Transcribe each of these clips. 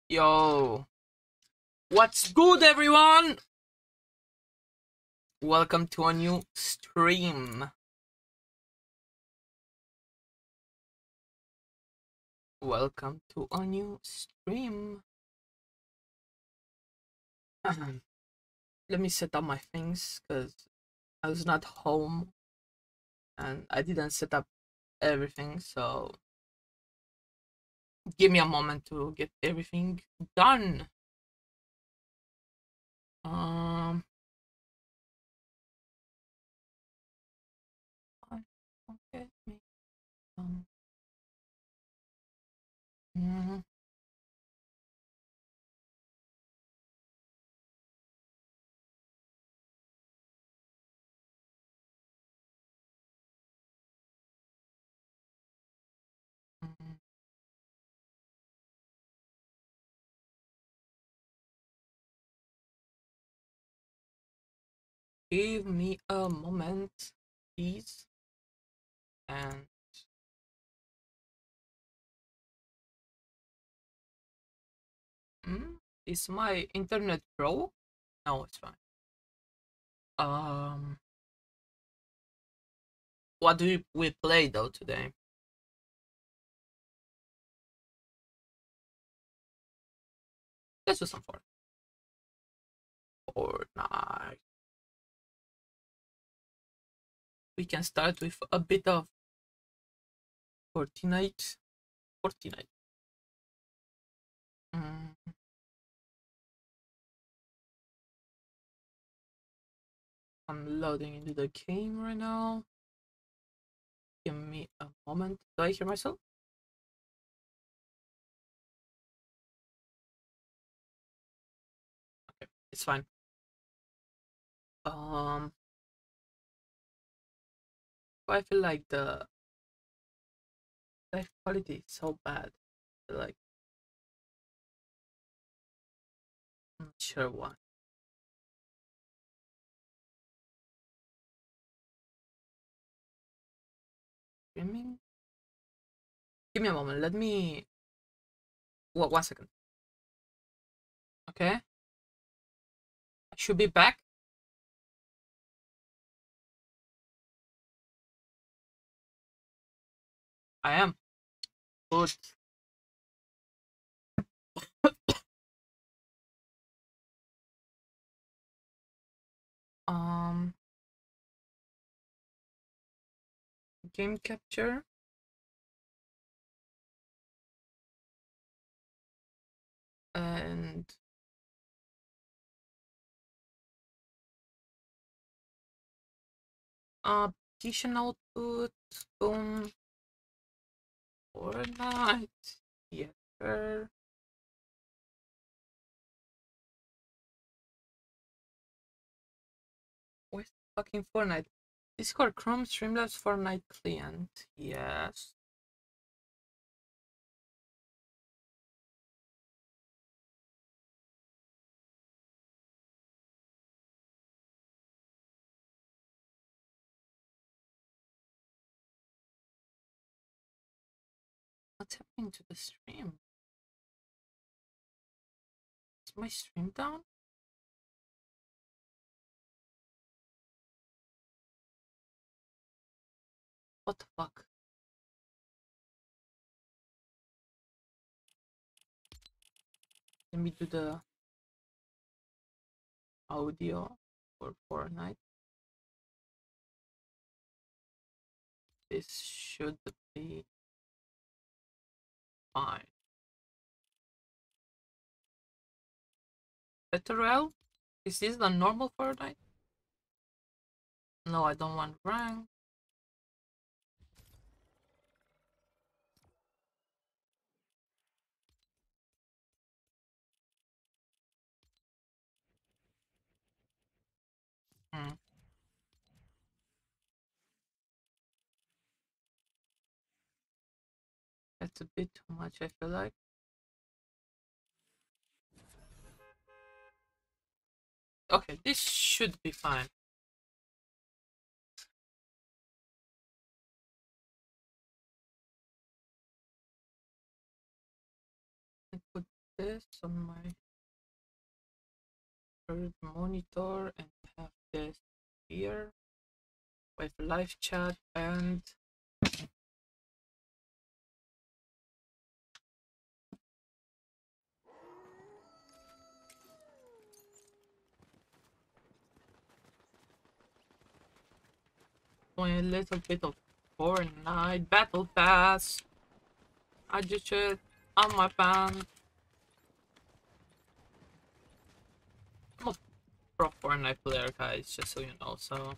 Yo, what's good, everyone? Welcome to a new stream. Welcome to a new stream. Let me set up my things because I was not home and I didn't set up everything. So give me a moment to get everything done. Um, okay, me. Mm, mm. Give me a moment, please. And is my internet pro? No, it's fine. Um, what do we play though today? Let's do some Fortnite. We can start with a bit of Fortnite. Fortnite. Mm, I'm loading into the game right now. Give me a moment. Do I hear myself? Okay, it's fine. Um, I feel like the life quality is so bad. Like, I'm not sure why. Streaming? Give me a moment. Let me. What? 1 second. Okay, I should be back. I am. Good. Um, game capture. And partition output, boom, Fortnite, yes, sir. Where's fucking Fortnite? Discord, Chrome, Streamlabs, Fortnite client, yes. What's happening to the stream? Is my stream down? What the fuck? Let me do the audio for Fortnite. This should be fine. Petrel? Is this the normal Fortnite? No, I don't want rank. That's a bit too much, I feel like. Okay, this should be fine. I put this on my third monitor and have this here with live chat and doing a little bit of Fortnite Battle Pass. I just shit on my band. I'm a pro Fortnite player, guys, just so you know, so.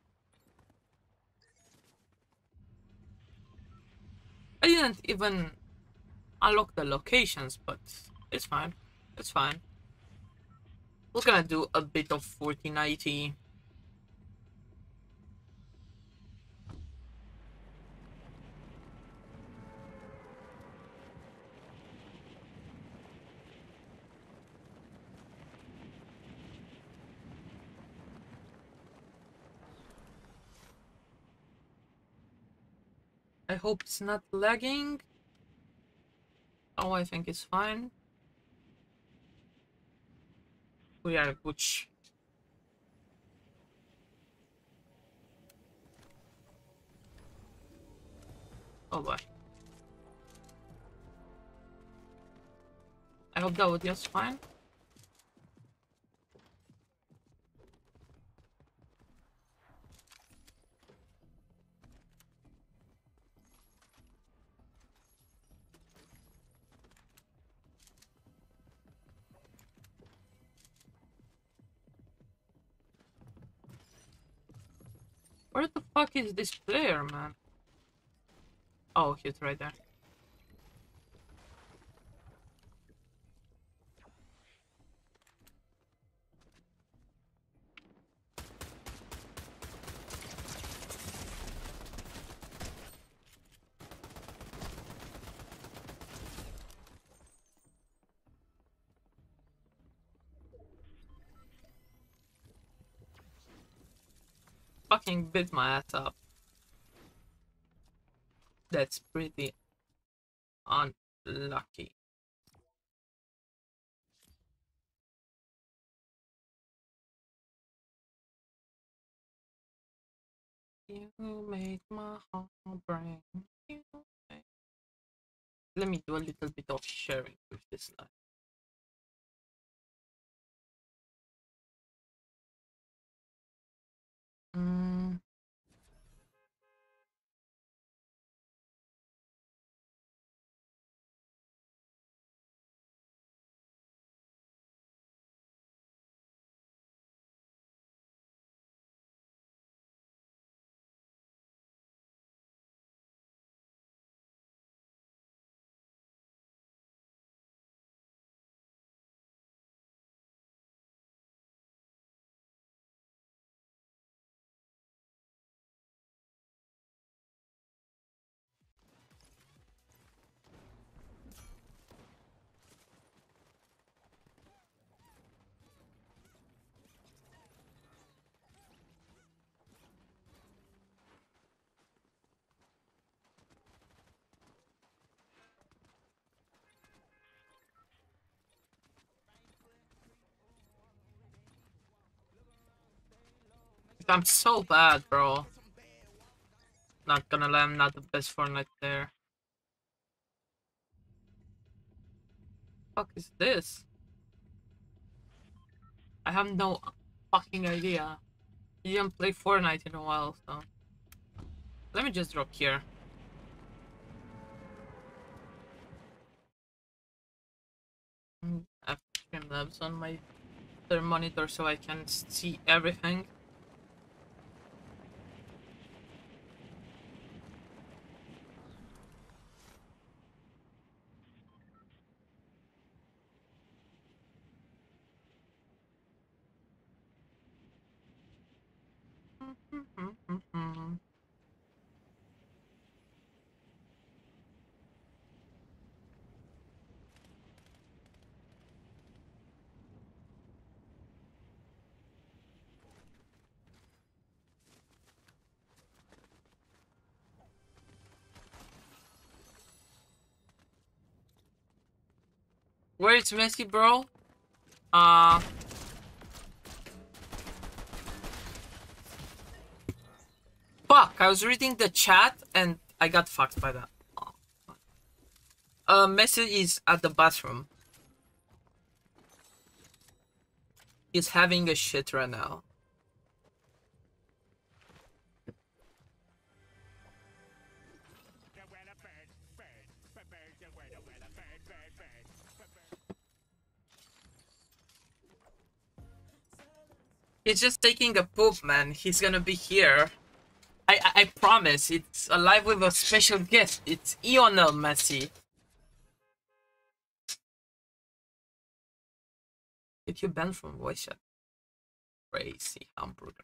I didn't even unlock the locations, but it's fine. It's fine. We're gonna do a bit of 4090. I hope it's not lagging. Oh, I think it's fine. We are Gucci. Oh boy. I hope the audio's fine. Where the fuck is this player, man? Oh, he's right there. Fucking bit my ass up. That's pretty unlucky. You made my heart break. Let me do a little bit of sharing with this live. Mm. I'm so bad, bro. Not gonna lie, I'm not the best Fortnite player. Fuck is this? I have no fucking idea. I didn't play Fortnite in a while, so. Let me just drop here. I have Streamlabs on my other monitor so I can see everything. Where is Messi, bro? Uh... Fuck, I was reading the chat and I got fucked by that. Messi is at the bathroom. He's having a shit right now. He's just taking a poop, man. He's gonna be here. I promise. It's alive with a special guest. It's ionel Messi. If you ban from voice chat, crazy hamburger.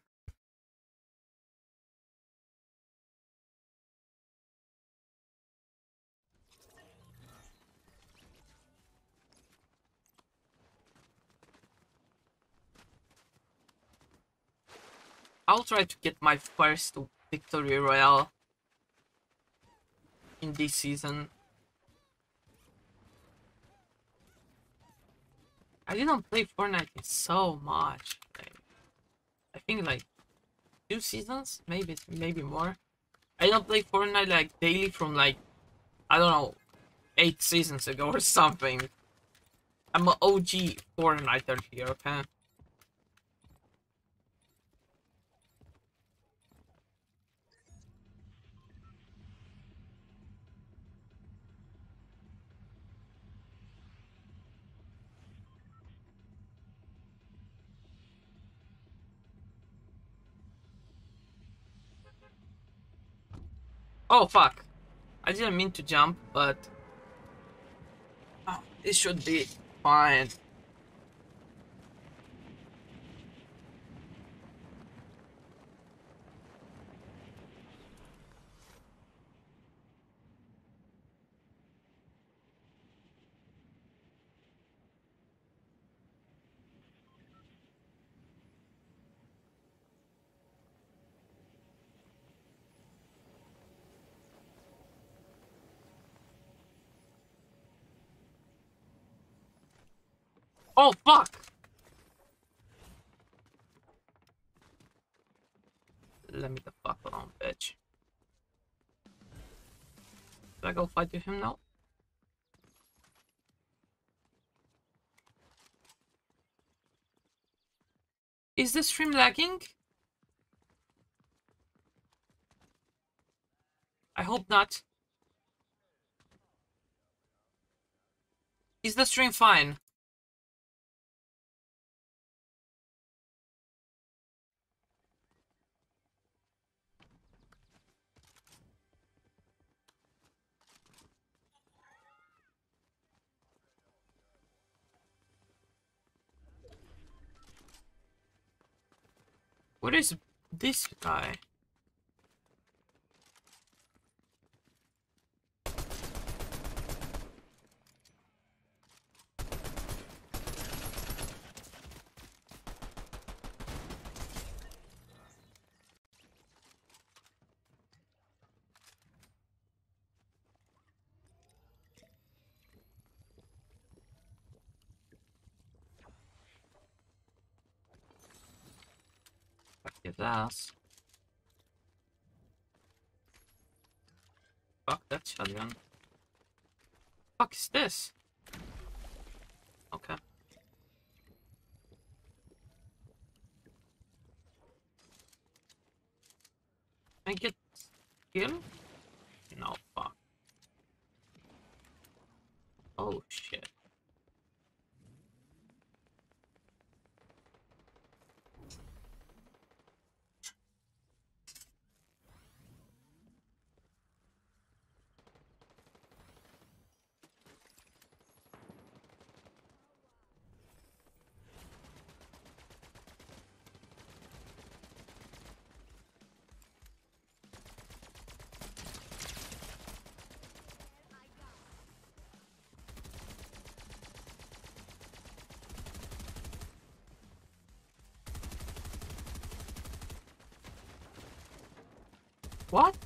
I'll try to get my first victory royale in this season. I didn't play Fortnite in so much. I think like 2 seasons, maybe more. I don't play Fortnite like daily from like, I don't know, 8 seasons ago or something. I'm an OG Fortniter here, okay? Oh fuck. I didn't mean to jump, but it should be fine. Oh fuck! Let me the fuck alone, bitch. Should I go fight with him now? Is the stream lagging? I hope not. Is the stream fine? What is this guy? Fuck his ass. Fuck that shotgun. Fuck is this? Okay. Can I get skill? No, fuck. Oh shit. What?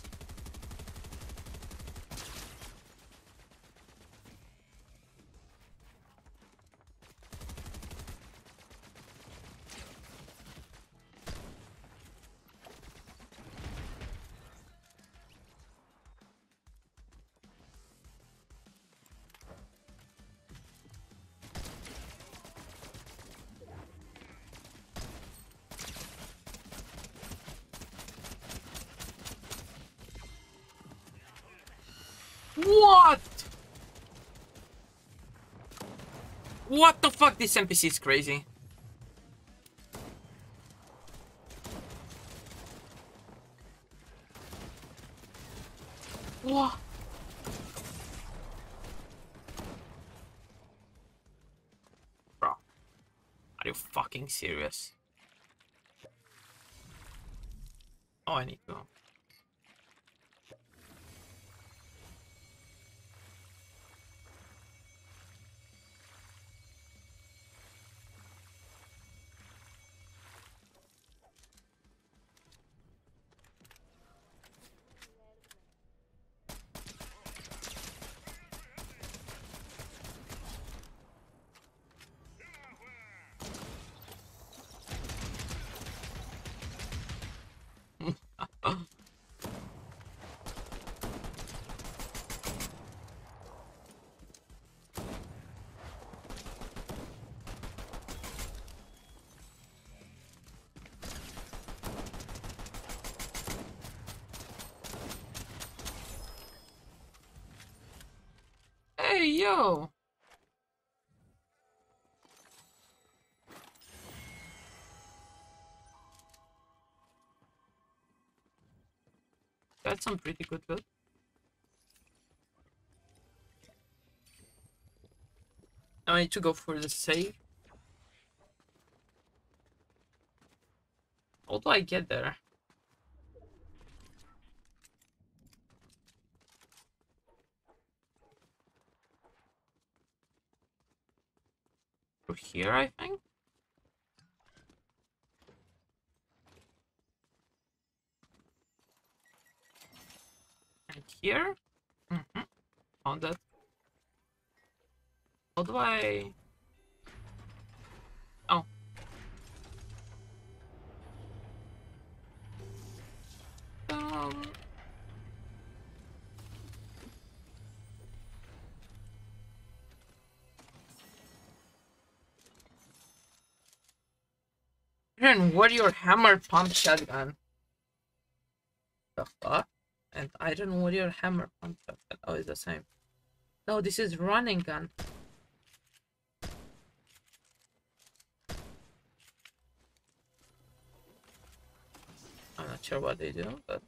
What? What the fuck? This NPC is crazy. What? Bro, are you fucking serious? Oh, I need to go. Hey, yo! That's some pretty good loot. Now I need to go for the save. How do I get there? Through here, I think? And here? Mm-hmm. Found that. How do I... Oh. Um... Iron Warrior Hammer Pump Shotgun. The fuck? And Iron Warrior Hammer Pump Shotgun. Oh, it's the same. No, this is running gun. I'm not sure what they do, but...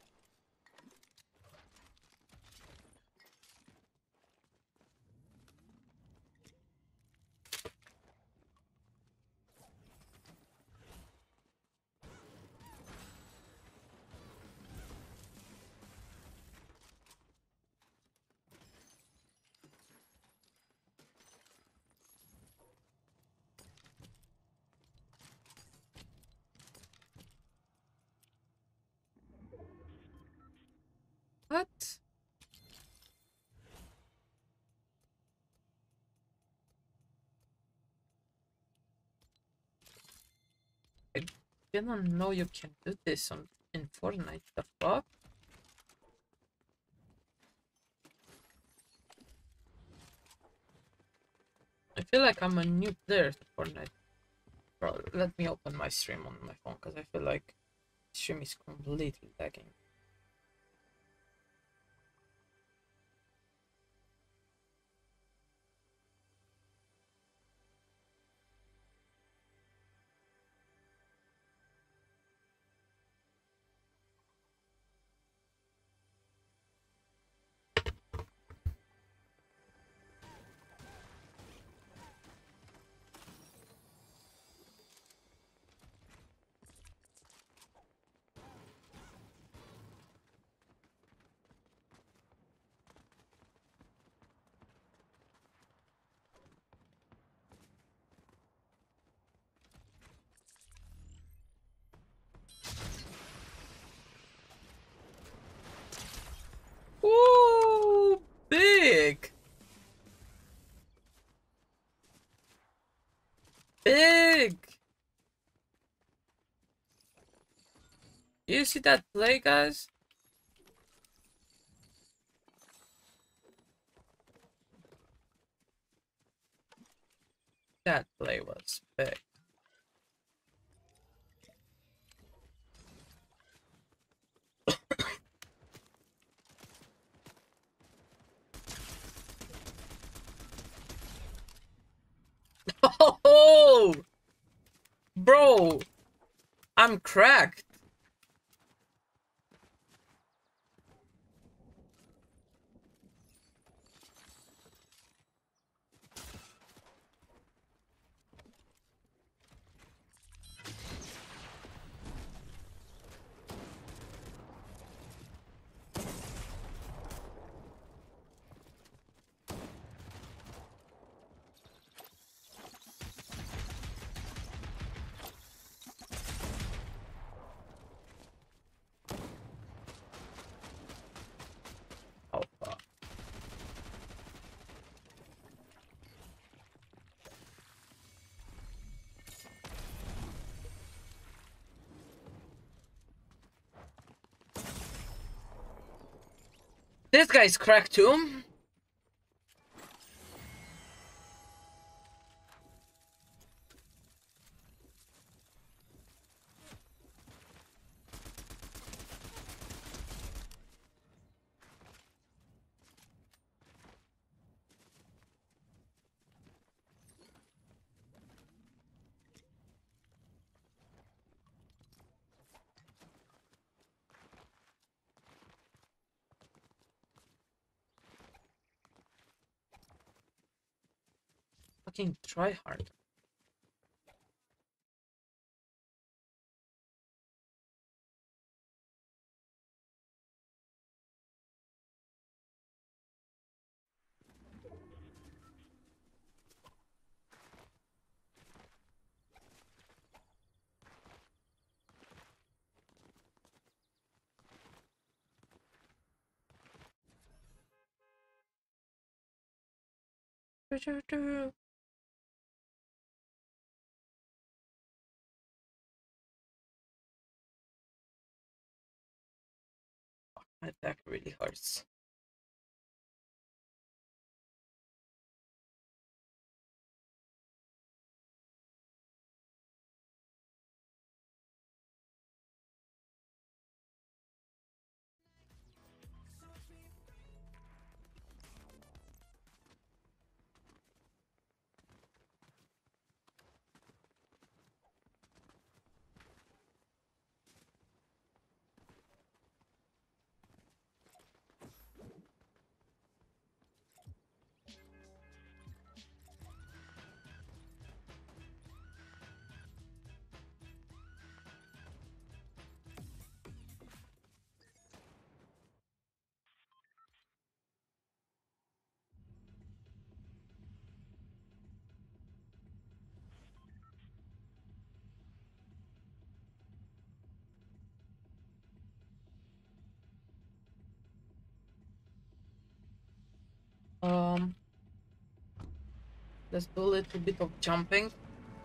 What? I didn't know you can do this in Fortnite. The fuck? I feel like I'm a new player to Fortnite. Bro, let me open my stream on my phone because I feel like stream is completely lagging. Ooh, big! Big! You see that play, guys? That play was big. Bro, I'm cracked. Oh, fuck. This guy's cracked too. Fucking try hard. My back really hurts. Um, let's do a little bit of jumping.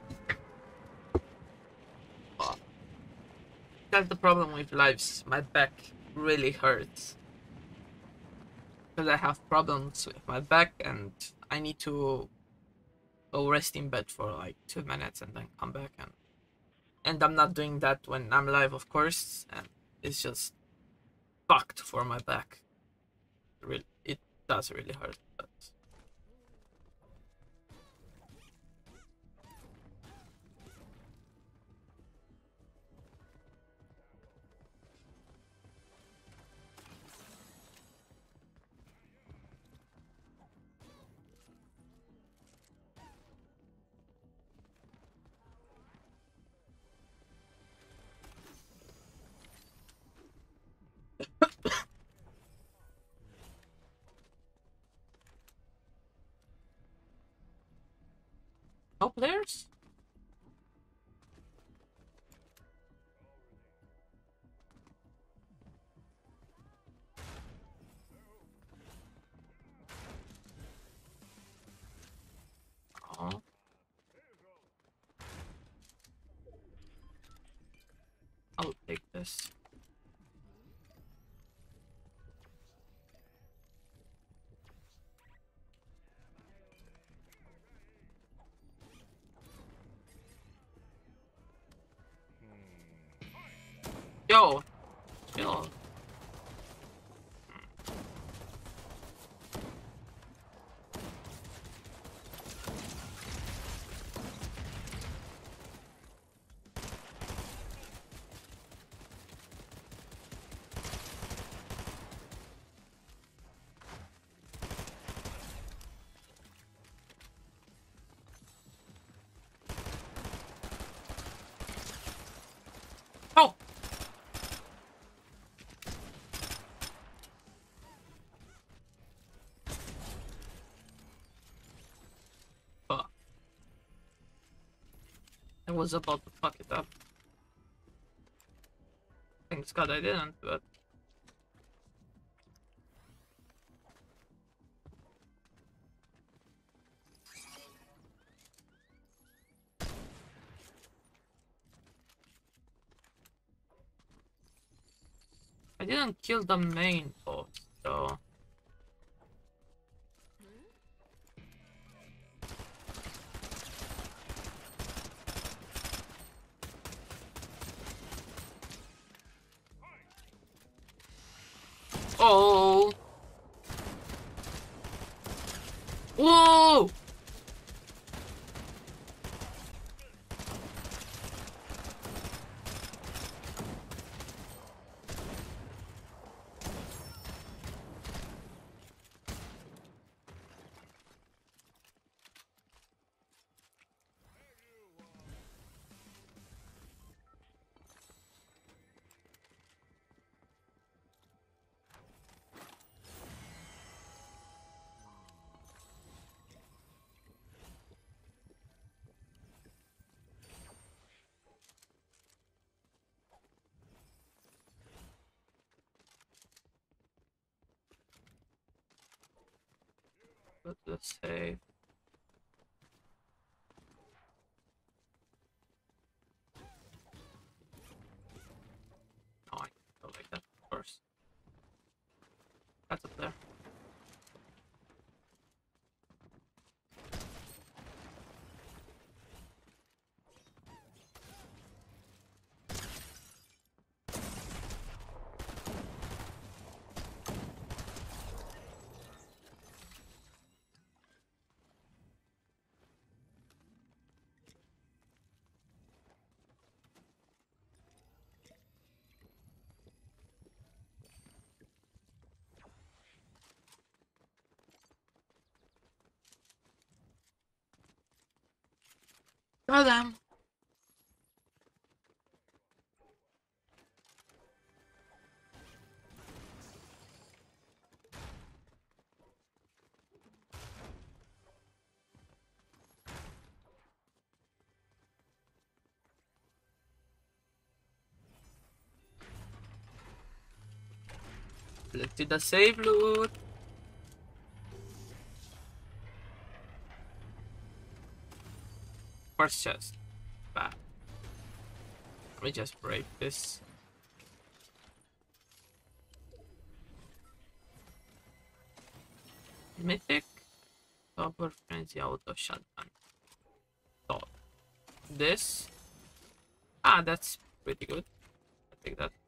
That's the problem with lives. My back really hurts. Because I have problems with my back and I need to go rest in bed for like 2 minutes and then come back, and I'm not doing that when I'm live, of course, and it's just fucked for my back. It does really hurt, but no players? Oh. I'll take this. Yo, yo. was about to fuck it up. Thanks God I didn't, but... I didn't kill the main boss, so... Oh! Whoa! Let's save. Oh, I go like that first. That's up there. Goddamn. Let's do the save loot. First chest. Bad. Let me just break this. Mythic. Double frenzy auto shotgun. So this. Ah, that's pretty good. I'll take that.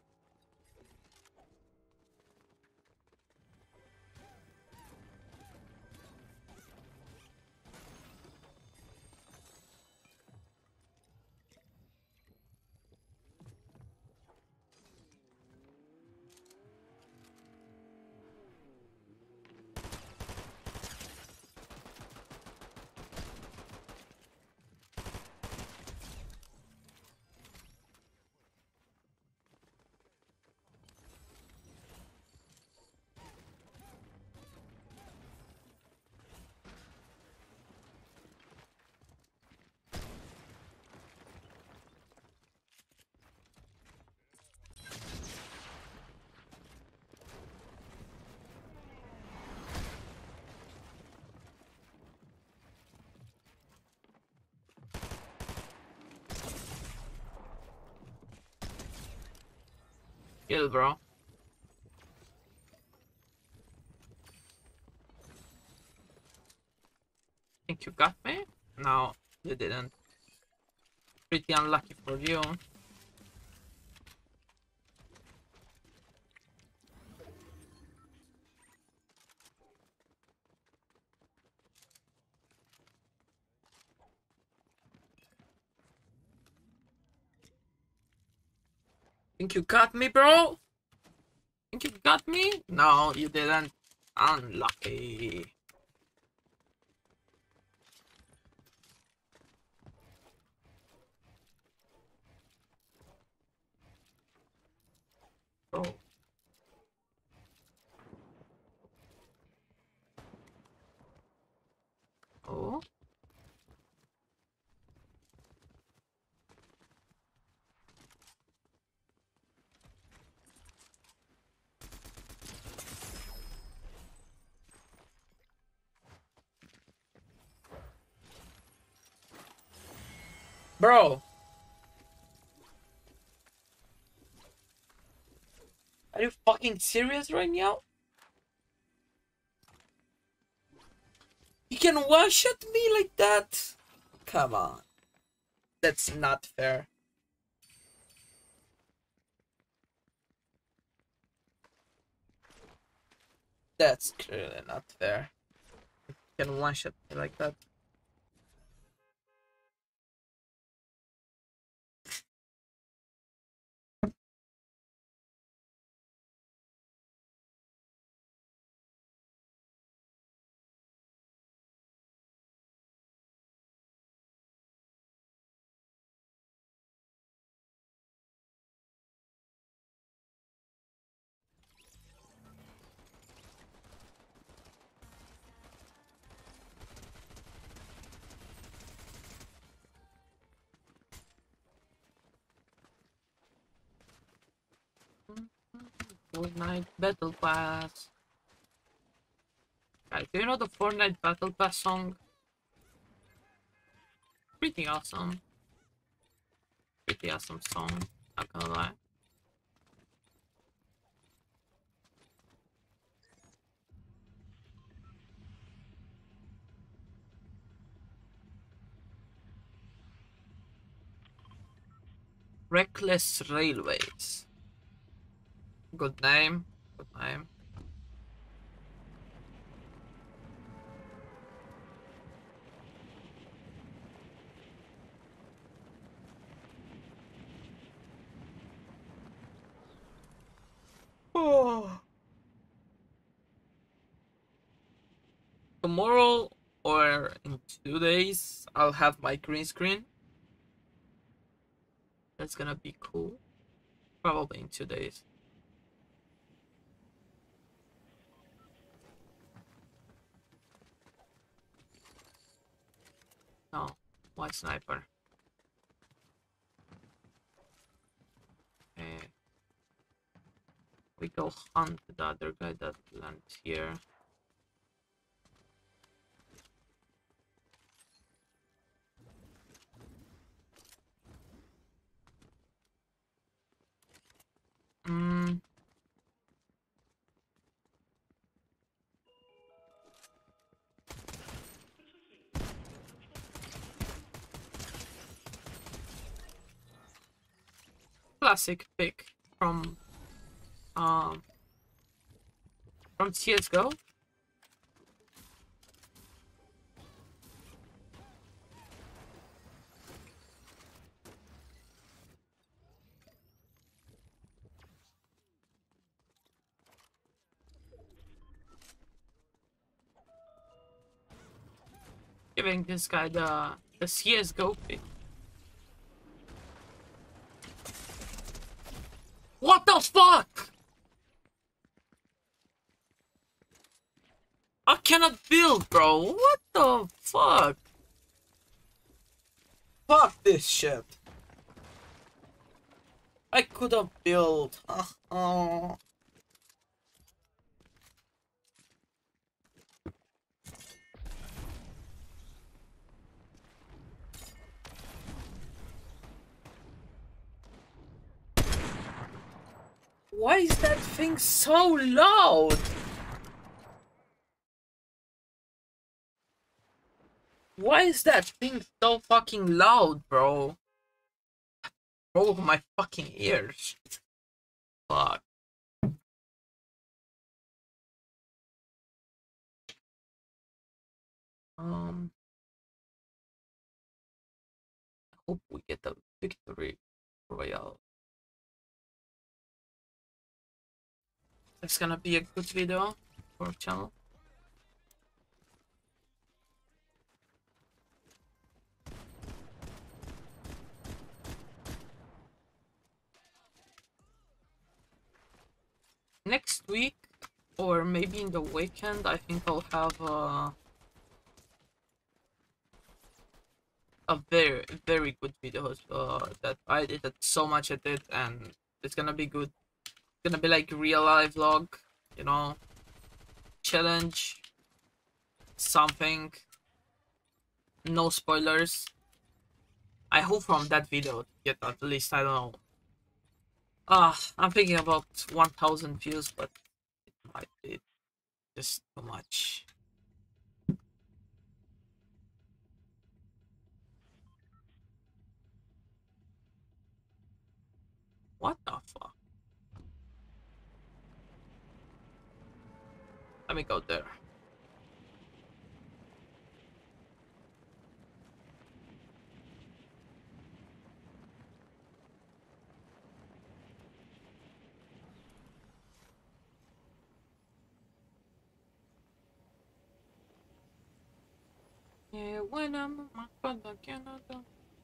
Kill, bro. Think you got me? No, you didn't. Pretty unlucky for you. Think you got me, bro? Think you got me? No, you didn't. Unlucky. Bro. Oh. Bro, are you fucking serious right now? You can one-shot me like that? Come on. That's not fair. That's clearly not fair. You can one-shot me like that. Fortnite Battle Pass. Guys, do you know the Fortnite Battle Pass song? Pretty awesome. Pretty awesome song, not gonna lie. Reckless Railways. Good name. Good name. Oh. Tomorrow or in 2 days, I'll have my green screen. That's gonna be cool. Probably in 2 days. No, why sniper? Okay. We go hunt the other guy that lands here. Hmm. Classic pick um from CS:GO. Giving this guy the CS:GO pick. What the fuck? I cannot build, bro. What the fuck? Fuck this shit. I could have built. Oh. Why is that thing so loud? Why is that thing so fucking loud, bro? Broke my fucking ears. Fuck. Hope we get the victory royale. It's gonna be a good video for our channel. Next week, or maybe in the weekend, I think I'll have a very, very good video that I edited so much at it, and it's gonna be good. It's gonna be like real life vlog, you know, challenge, something, no spoilers. I hope from that video to get at least, I don't know. I'm thinking about 1,000 views, but it might be just too much. What the fuck? Let me go there. Yeah, when I'm on my phone, I cannot do.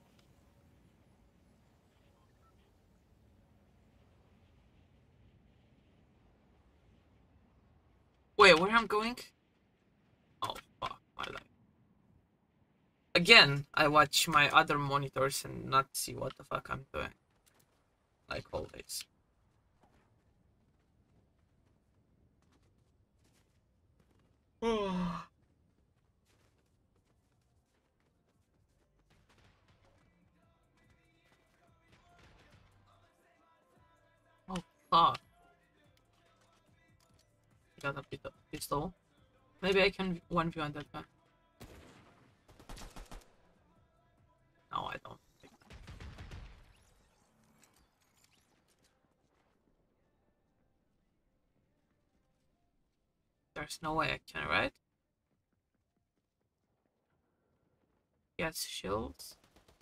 Wait, where I'm going? Oh fuck my life. Again, I watch my other monitors and not see what the fuck I'm doing. Like always. Oh fuck. Got a bit of pistol. Maybe I can 1v on that guy. No, I don't. There's no way I can, right? Yes, shields.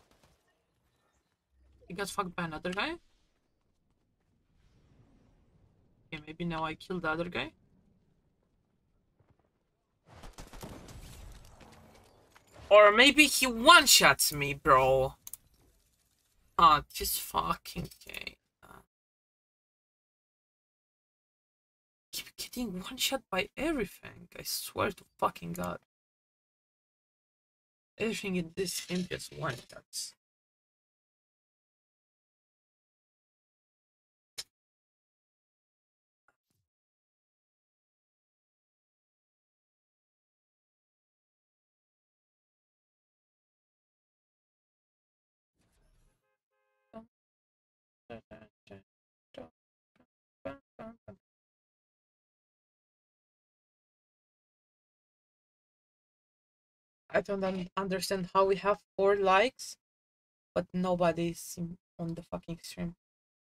He got fucked by another guy? Okay, maybe now I kill the other guy? Or maybe he one-shots me, bro. Ah, this fucking game. Keep getting one-shot by everything. I swear to fucking god. Everything in this game gets one-shots. I don't understand how we have 4 likes, but nobody's on the fucking stream.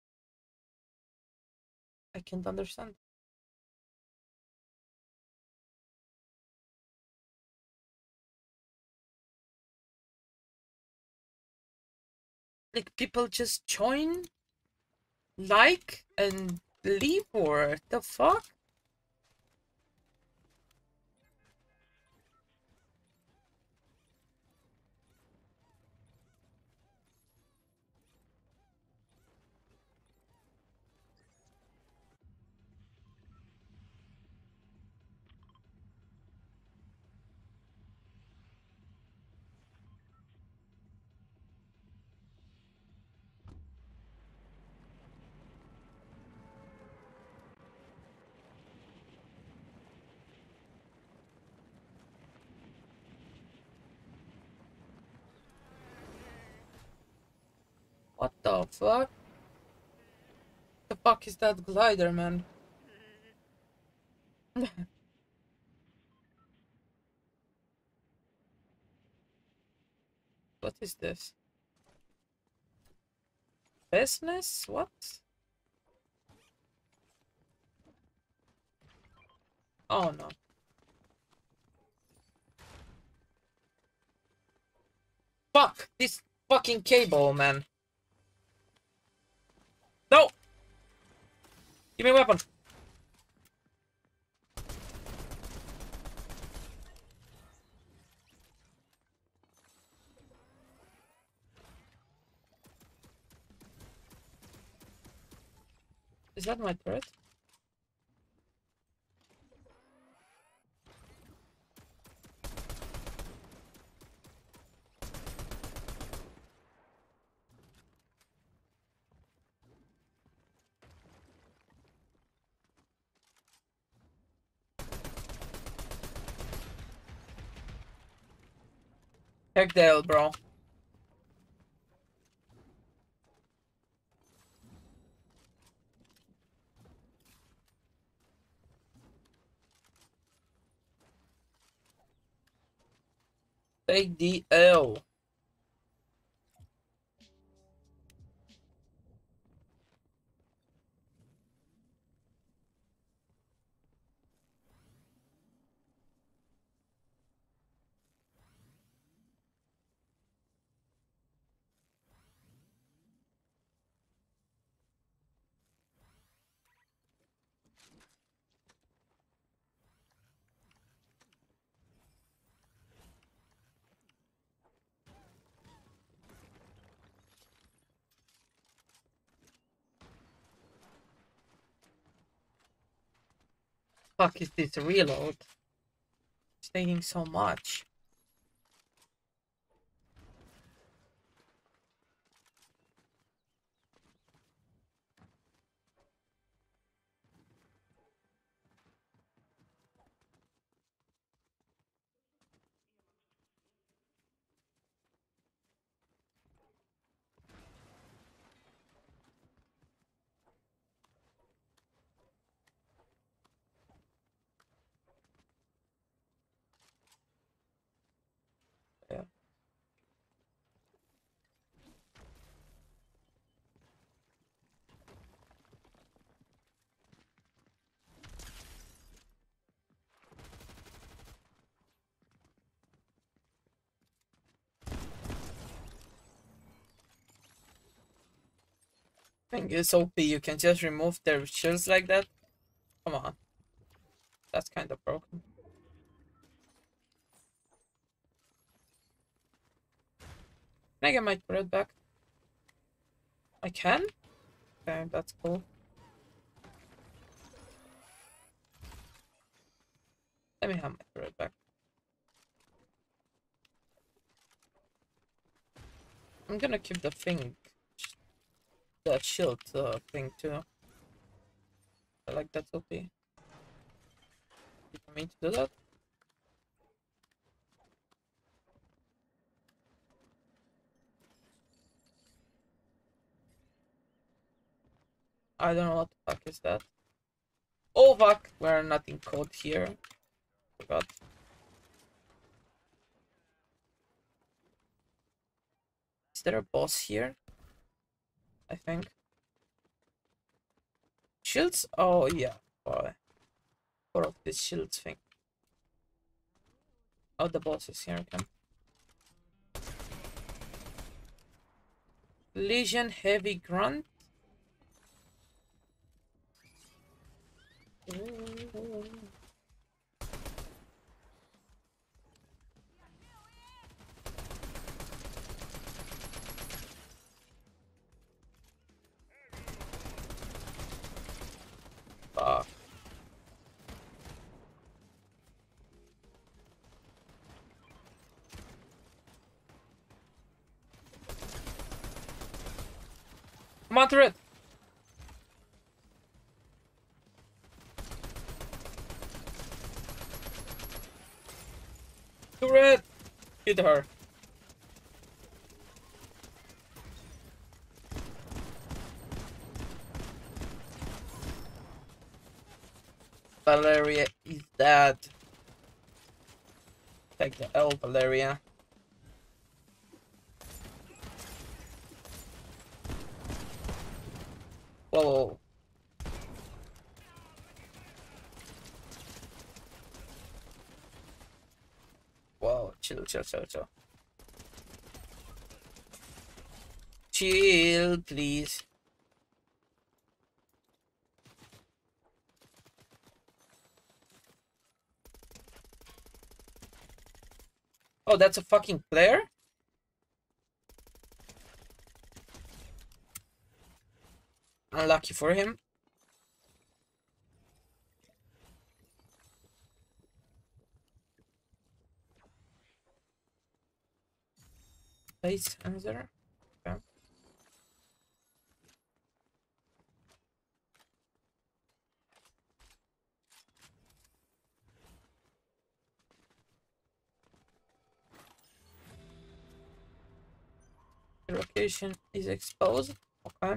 I can't understand. Like, people just join, like, and leave, or the fuck? What the fuck? The fuck is that glider, man? What is this? Business? What? Oh no. Fuck! This fucking cable, man. No! Give me a weapon. Is that my turret? Heck the hell, bro. take the L. Fuck is this reload? It's taking so much. Yeah. I think it's OP. You can just remove their shields like that. Come on. That's kind of broken. Can I get my turret back? I can? Okay, that's cool. Let me have my turret back. I'm gonna keep the thing, that shield thing too. I like that OP. You want me to do that? I don't know what the fuck is that. Oh fuck, we're not in code here. Forgot. Is there a boss here? I think. Shields? Oh yeah. Boy. What of this shields thing? Oh, the boss is here again. Legion Heavy Grunt. Ooh. Fuck. Come on, turret! Turret! Hit her. Valeria is dead. Take the L, Valeria. Whoa. Whoa, chill, chill, chill, chill. Chill, please. Oh, that's a fucking player? Unlucky for him. Place answer. Okay. The location is exposed. Okay.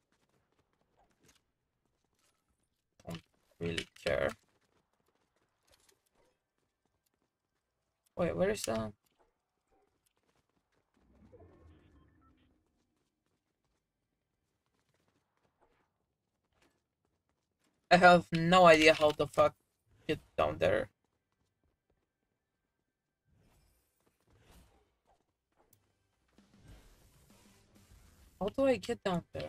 Don't really care. Wait, where is that? I have no idea how the fuck get down there. How do I get down there?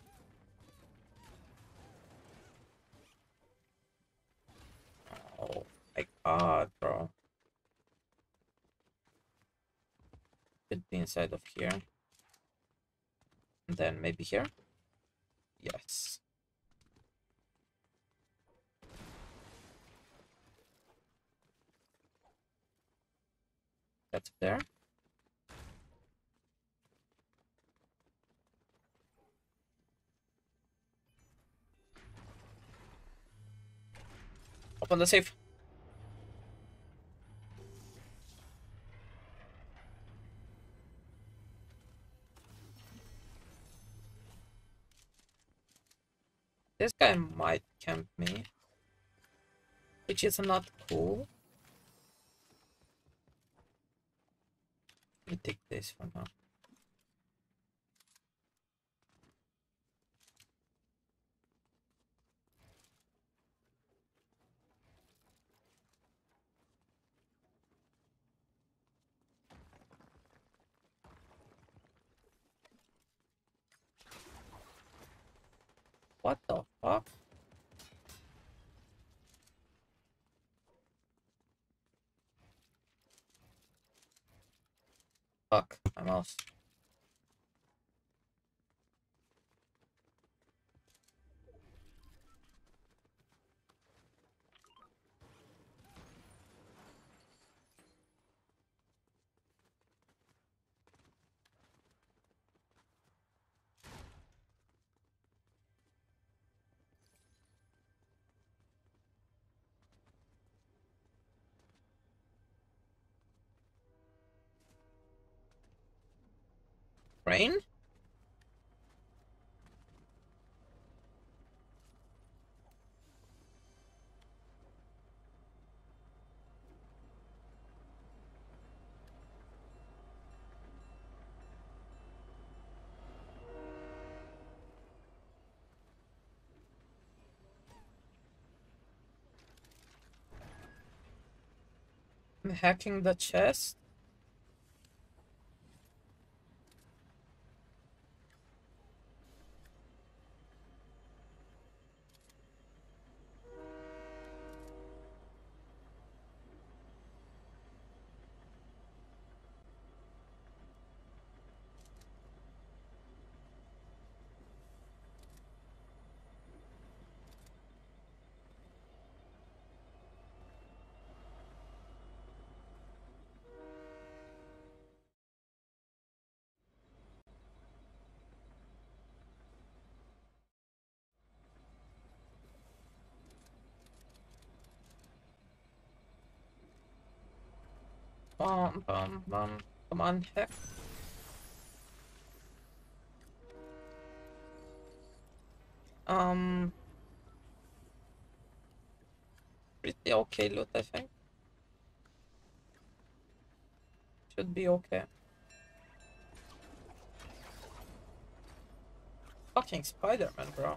Oh my god, bro. Could be inside of here. And then maybe here? Yes. That's there. Open the safe. This guy might camp me, which is not cool. Let me take this for now. What the fuck? Fuck, my mouse. Rain? I'm hacking the chest. Bum, bum, bum. Come on, hack. Um, pretty okay loot, I think. Should be okay. Fucking Spider-Man, bro.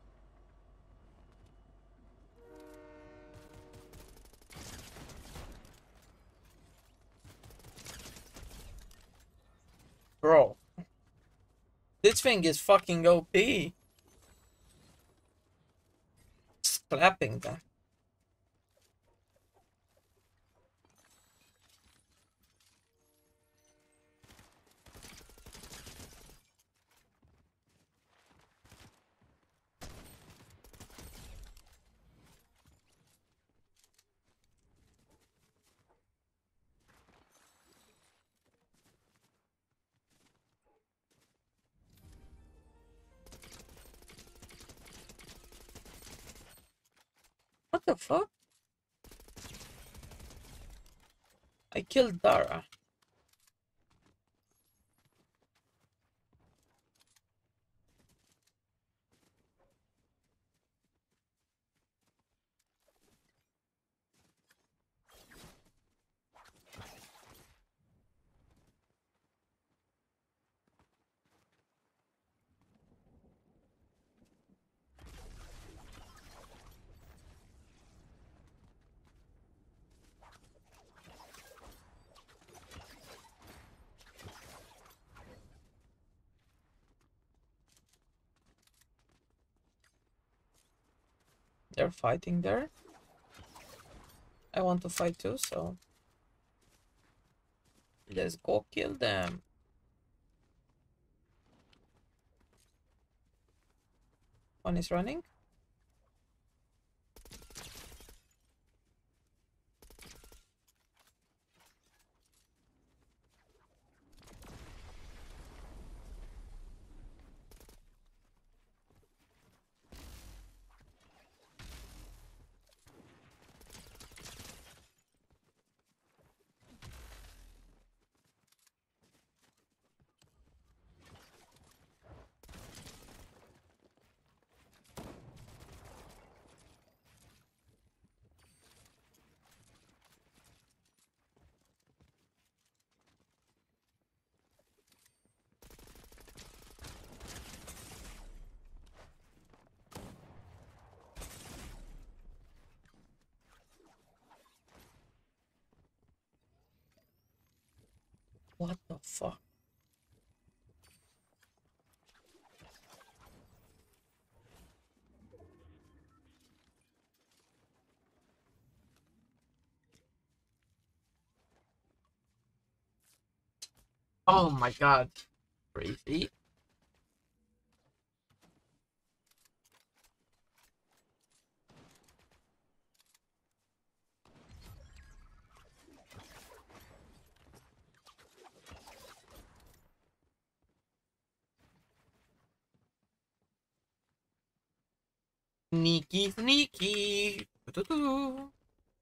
Bro. This thing is fucking OP. Just clapping them. What the fuck? I killed Dara. They're fighting there. I want to fight too, so let's go kill them. One is running. What the fuck? Oh my god. Crazy. Sneaky, sneaky. Doo-doo-doo.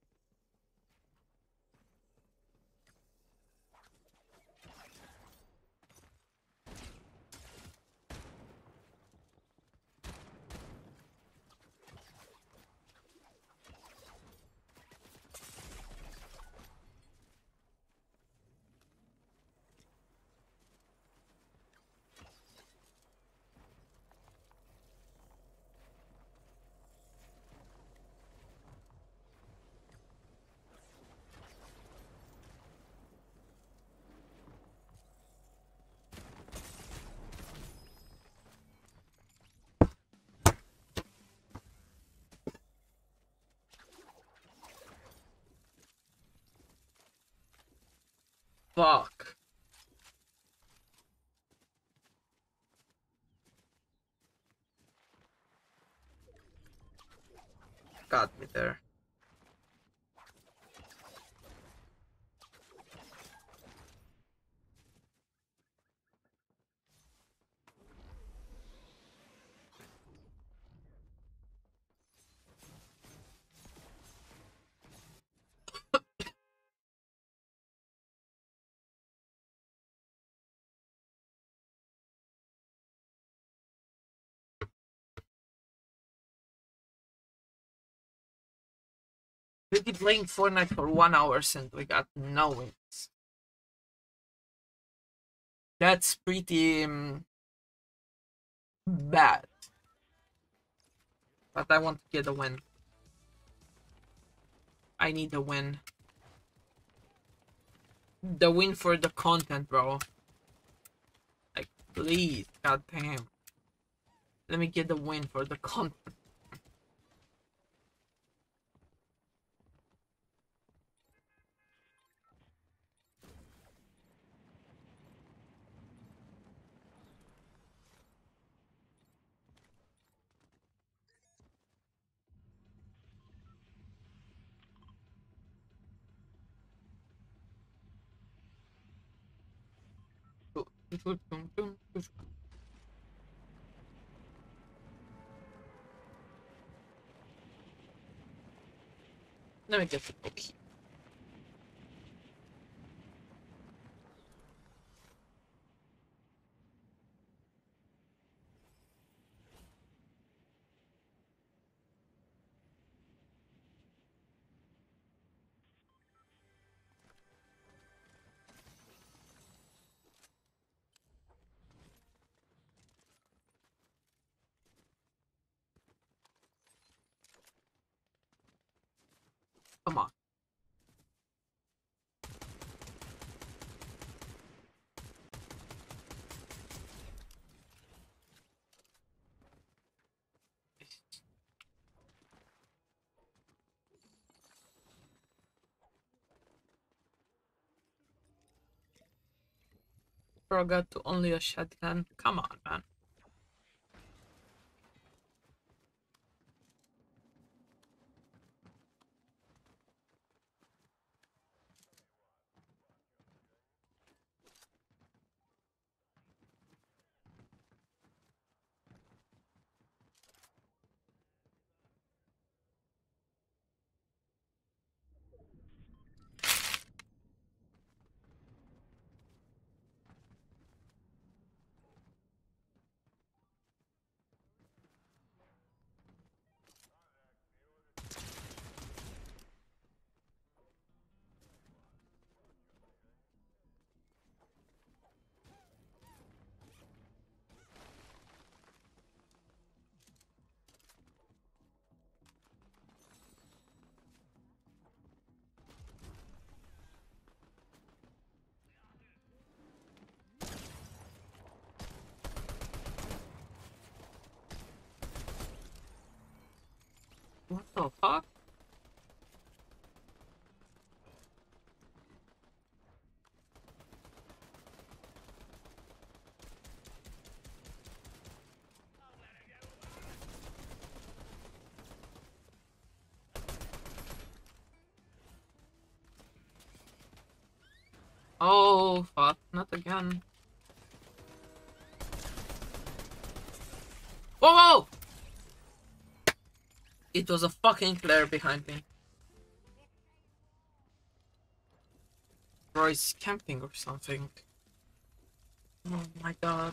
Fuck. Got me there. We keep playing Fortnite for 1 hour and we got no wins. That's pretty bad. But I want to get a win. I need a win. The win for the content, bro. Like, please, goddamn. Let me get the win for the content. Let me get the cookie. Come on. forgot to only a shotgun. Come on, man. What the fuck? Oh, fuck. Not again. Whoa, whoa! It was a fucking player behind me. Bro, he's camping or something. Oh my god.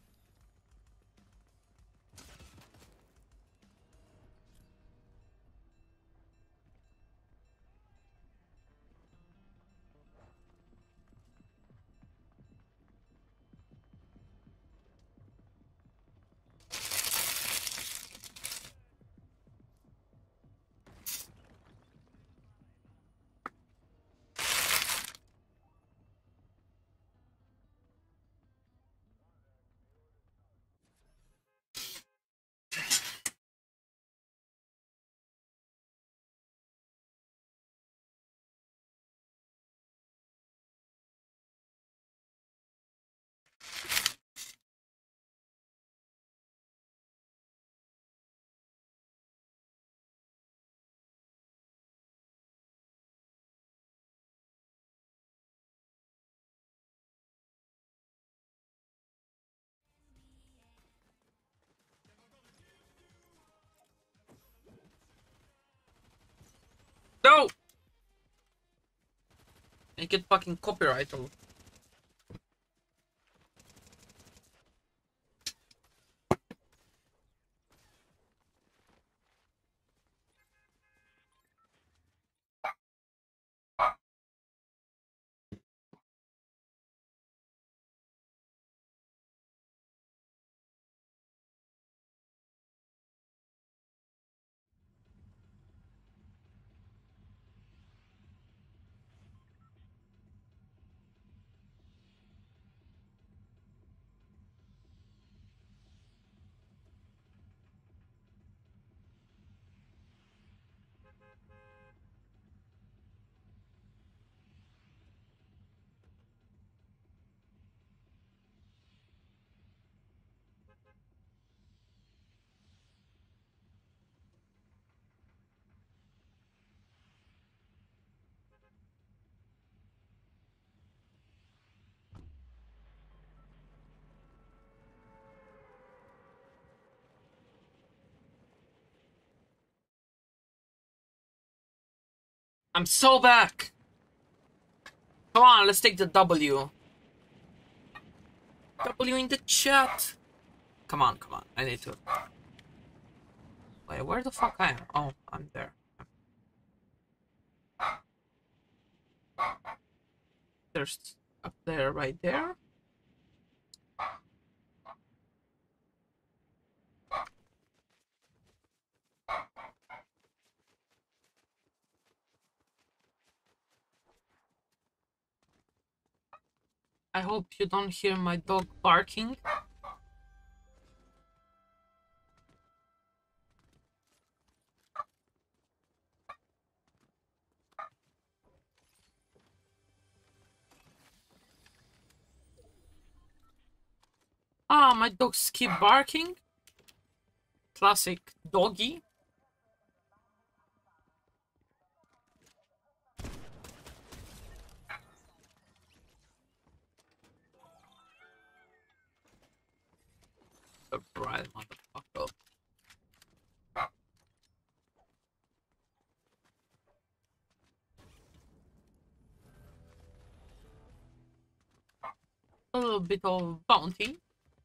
No! I get fucking copyright. I'm so back! Come on, let's take the W. W in the chat. Come on, come on. I need to. Wait, where the fuck I am? Oh, I'm there. There's a player right there. I hope you don't hear my dog barking. my dogs keep barking. Classic doggy. Surprise, motherfucker. A little bit of bounty.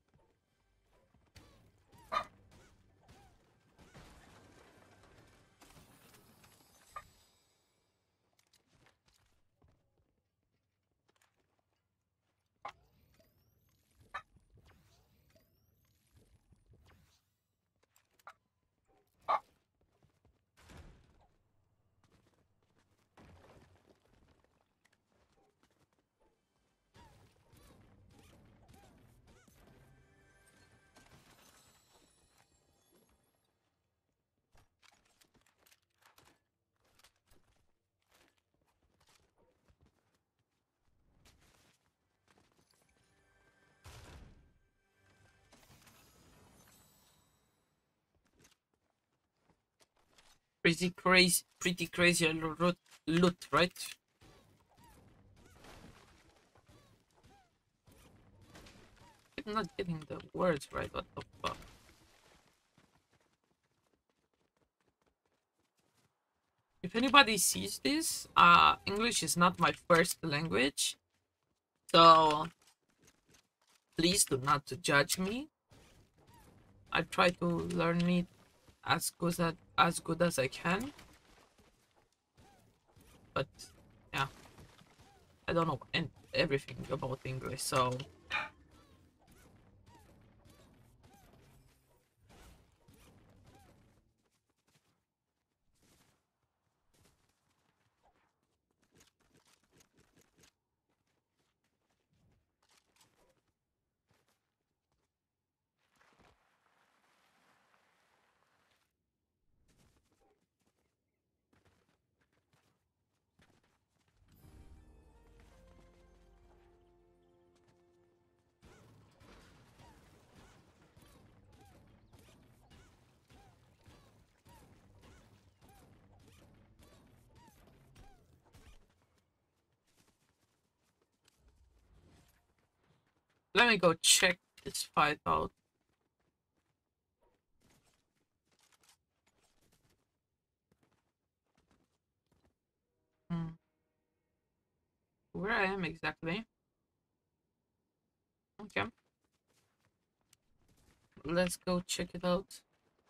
Pretty crazy loot, right? I'm not getting the words right. What the fuck? If anybody sees this, English is not my first language, so please do not to judge me. I try to learn it as good as I can, but yeah, I don't know everything about English, so let me go check this fight out. Where I am exactly? Okay, let's go check it out.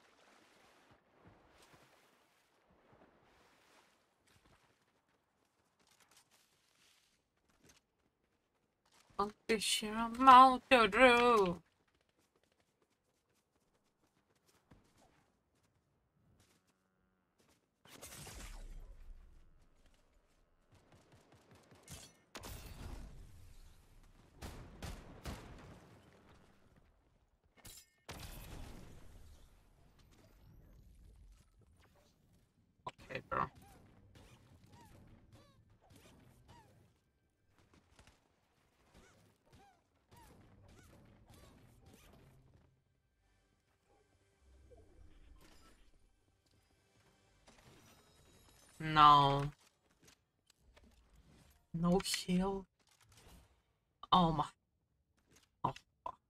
On fish Mount Drew. Okay, bro. No. No heal. Oh my. Oh, fuck.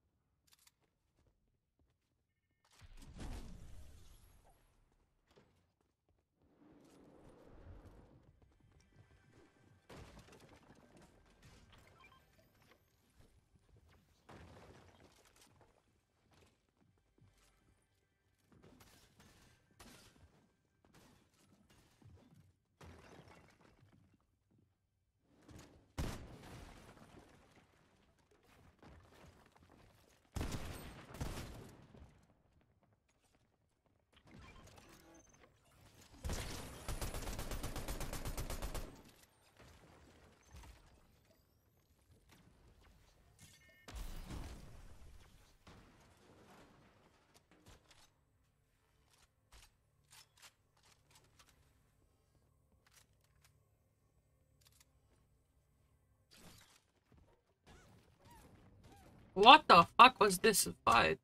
What the fuck was this fight?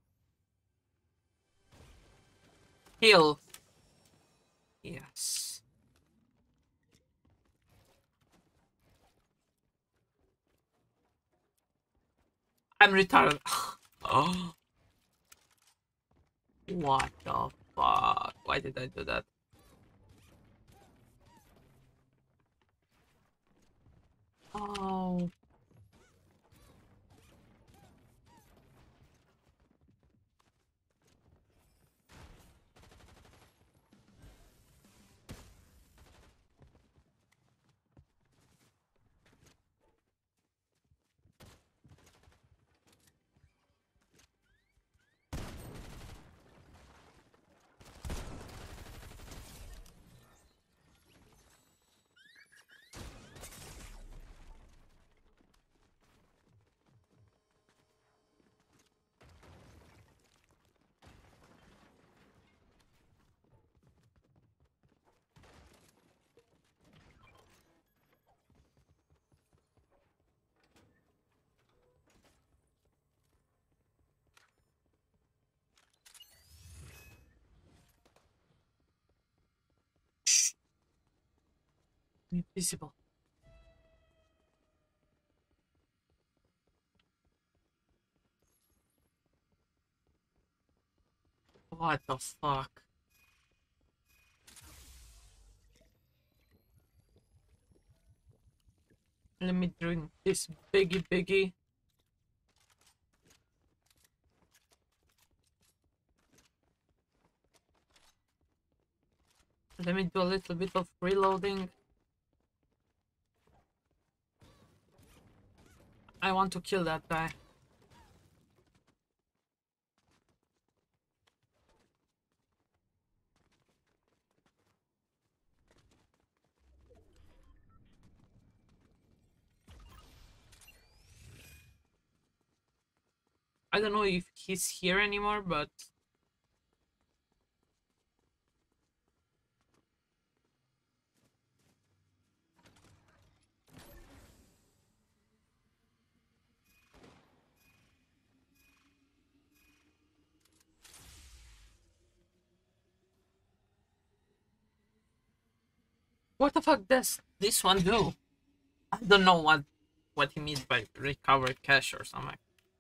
Heal. Yes. I'm retarded. Oh. What the fuck? Why did I do that? Oh. Invisible. What the fuck? Let me drink this biggie. Let me do a little bit of reloading. I want to kill that guy. I don't know if he's here anymore, but what the fuck does this one do? I don't know what he means by recover cash or something.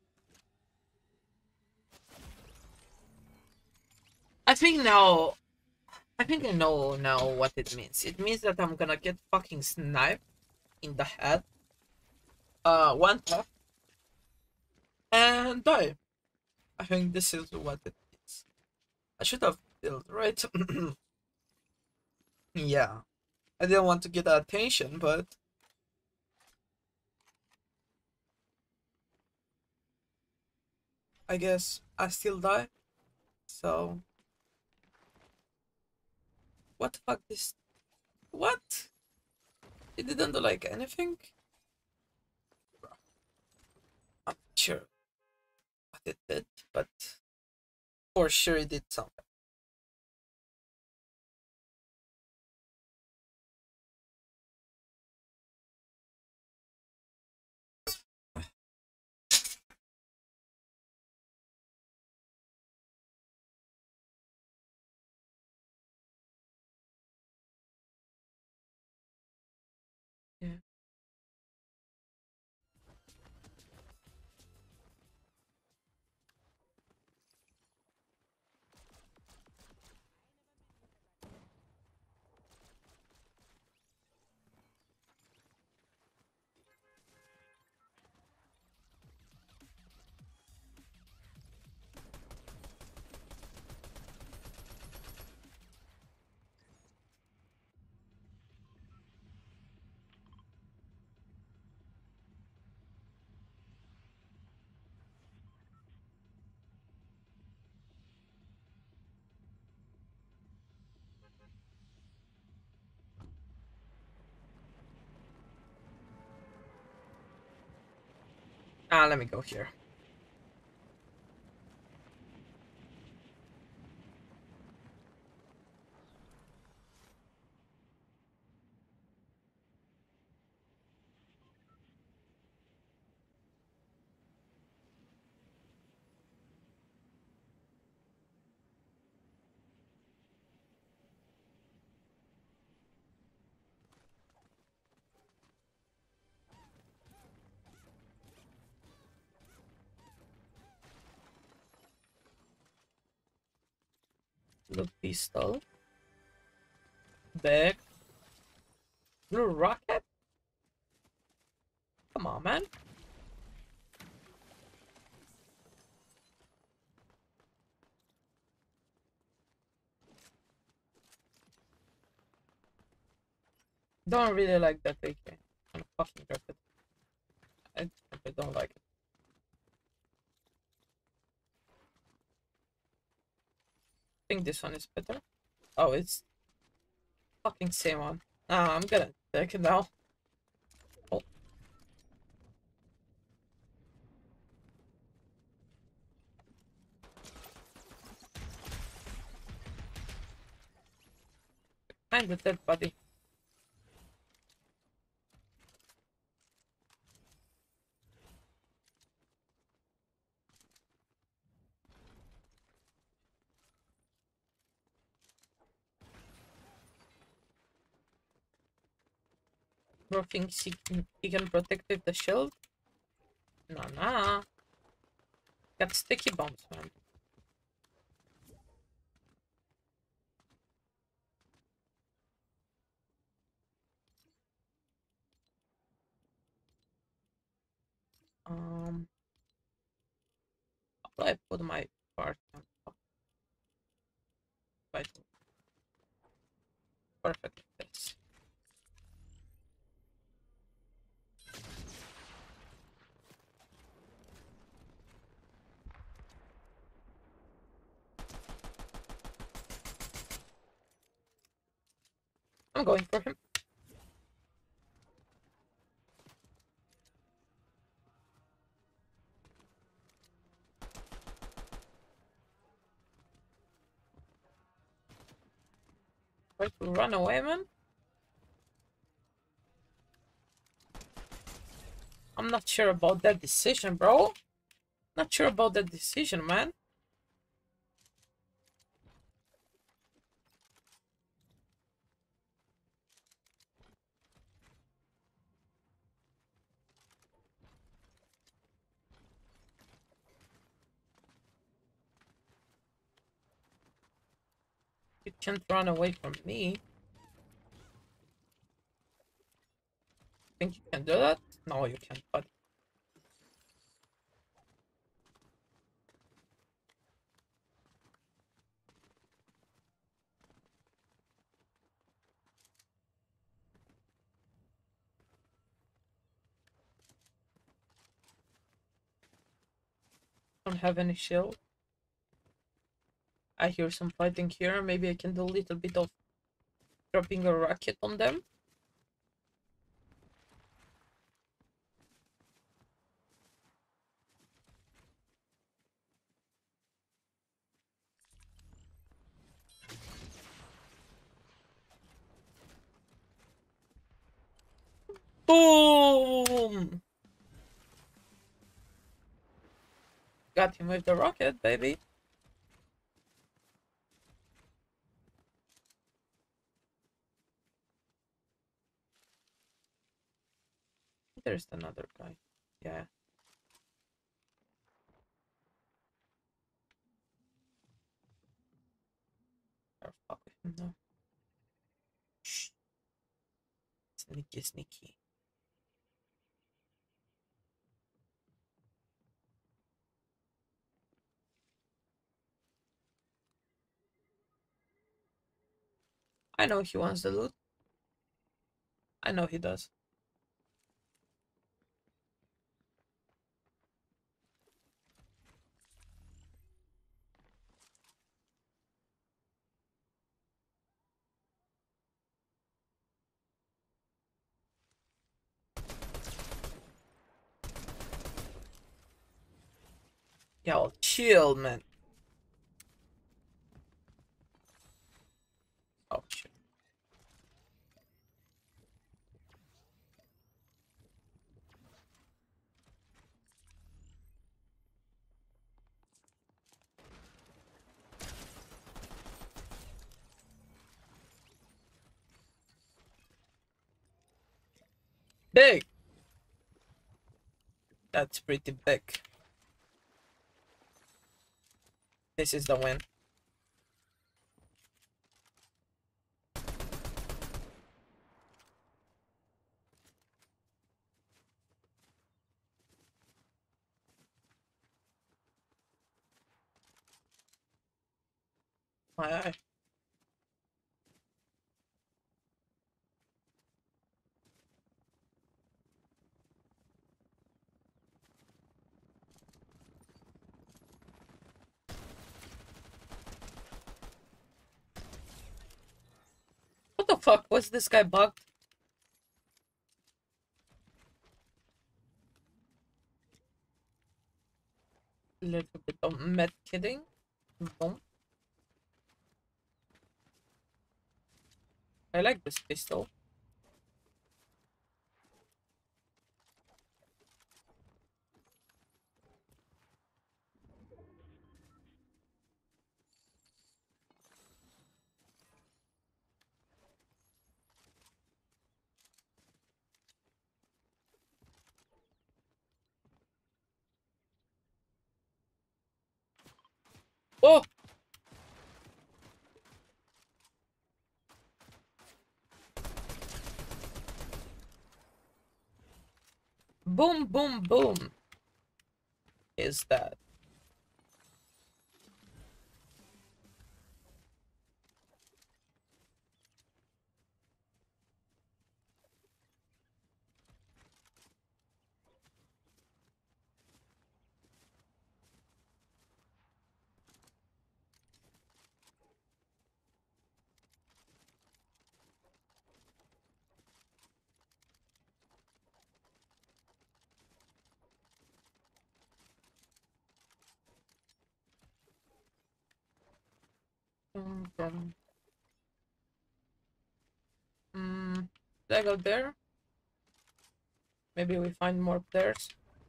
I think now I think I know now what it means. It means that I'm gonna get fucking sniped in the head. One tap and die. I think this is what it is. I should have killed, right? Yeah. I didn't want to get attention, but I guess I still die. So what the fuck this what? It didn't do like anything? I'm not sure what it did, but for sure it did something. Yeah. Let me go here. Blue pistol. Big. Blue rocket? Come on, man. Don't really like that AK. I'm fucking drop it. I don't like it. I think this one is better. Oh, it's fucking same one. Ah, I'm gonna take it now. Oh. Find the dead body. Bro thinks he can protect with the shield? Nah. Got sticky bombs, man. How do I put my part on top? Right. Perfect. Yes. I'm going for him. Try to run away, man. I'm not sure about that decision, bro. Not sure about that decision, man. You can't run away from me. Think you can do that? No, you can't, but don't have any shield. I hear some fighting here. Maybe I can do a little bit of dropping a rocket on them. Boom! Got him with the rocket, baby. There's another guy. Yeah. I'll fuck with him now. Shh. Sneaky, sneaky. I know he wants the loot. I know he does. Yo, chill, man. Oh, shit. Big! That's pretty big. This is the win. My eye. What the fuck? Was this guy bugged? Little bit of med kidding. Boom. I like this pistol. Oh! Boom, boom, boom. Is that? Boom, boom. Did I go there? Maybe we find more players.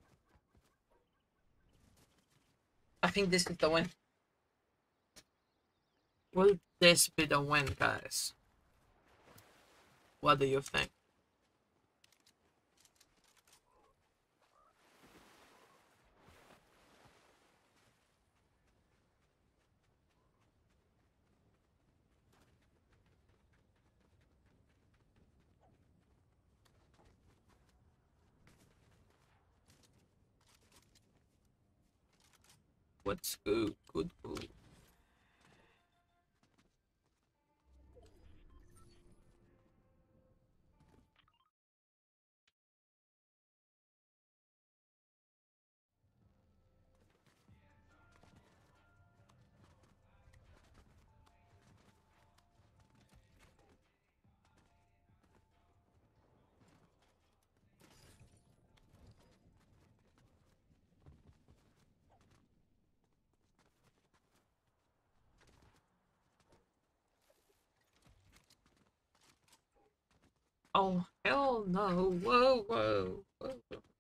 I think this is the win. Will this be the win, guys? What do you think? What's good? Good, good. Oh, hell no. Whoa, whoa, whoa.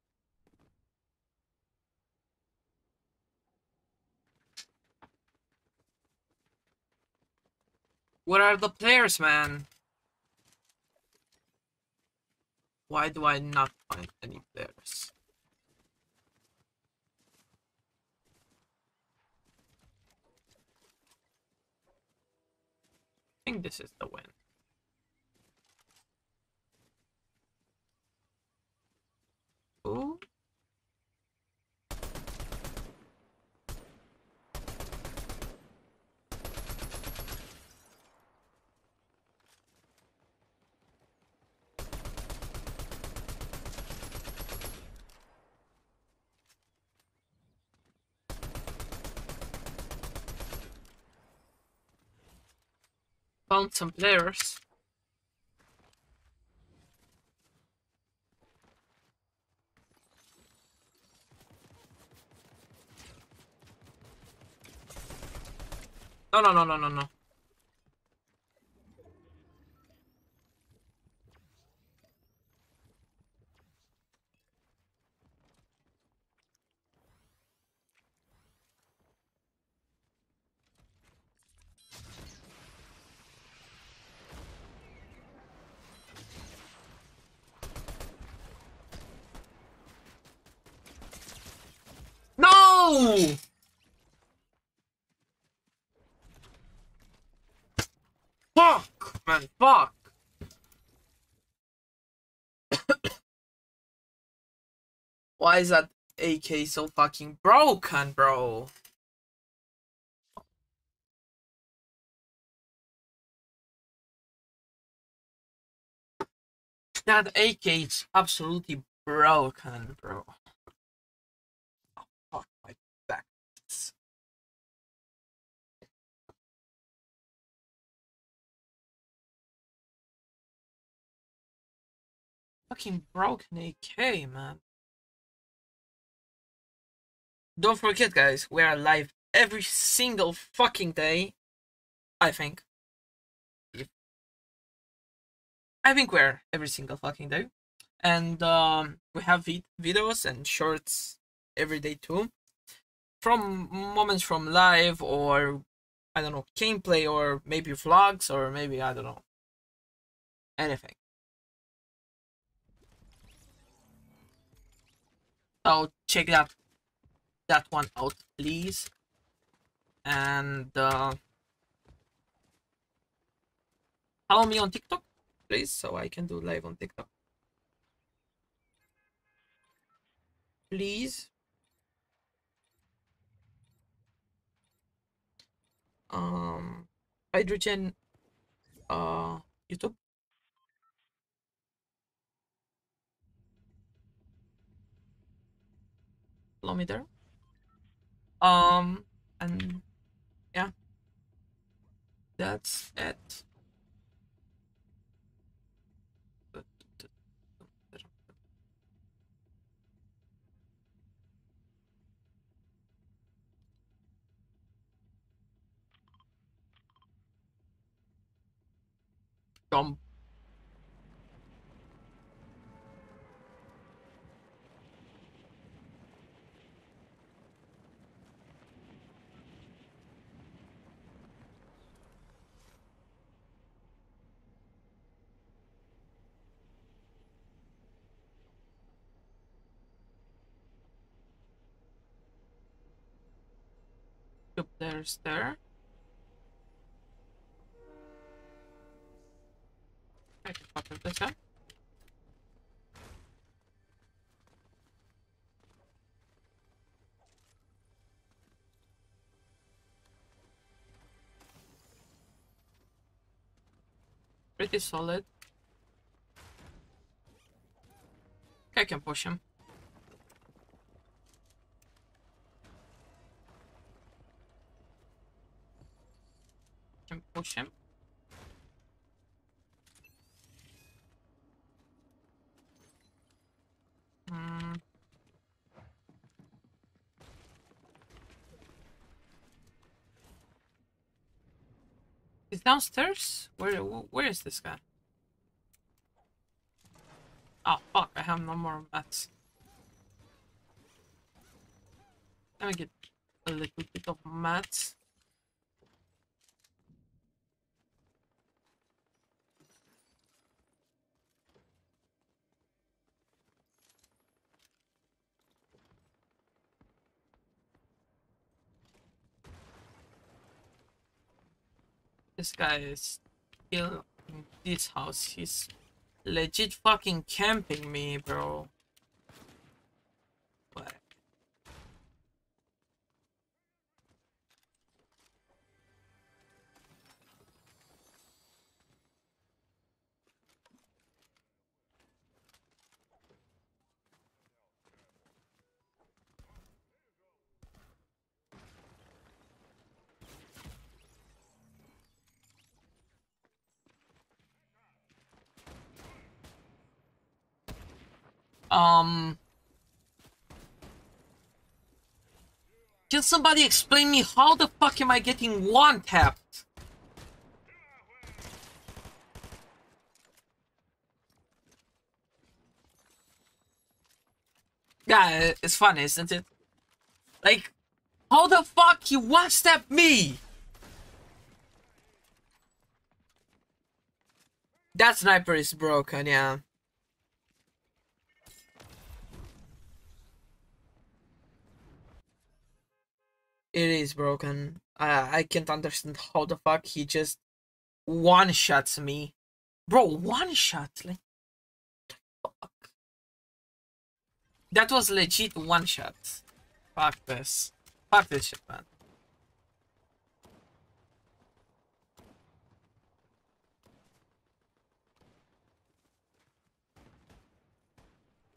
What are the players, man? Why do I not find any players? I think this is the win. Ooh. Found some players. No, no, no, no, no, no. No! Fuck, man, fuck. Why is that AK so fucking broken, bro? That AK is absolutely broken, bro. Oh, fuck my back. It's fucking broken AK, man. Don't forget, guys, we are live every single fucking day. I think. I think we're every single fucking day. And we have videos and shorts every day too. From moments from live or, I don't know, gameplay or maybe vlogs or maybe, I don't know, anything. So check that one out, please. And follow me on TikTok, please, so I can do live on TikTok. Please. Um, Hydrogen, YouTube. Follow me there. And yeah, that's it. Jump. Yep, there's there. I can copy this up. Pretty solid. I can push him. Can push him. Hmm. He's downstairs? Where is this guy? Oh fuck, I have no more mats. Let me get a little bit of mats. This guy is still in this house. He's legit fucking camping me, bro. What? Can somebody explain me how the fuck am I getting one tapped? Yeah, it's funny, isn't it? Like, how the fuck you one-step me? That sniper is broken, yeah. It is broken. I can't understand how the fuck he just one-shots me. Bro, one-shot? Like, fuck. That was legit one-shot. Fuck this. Fuck this shit, man.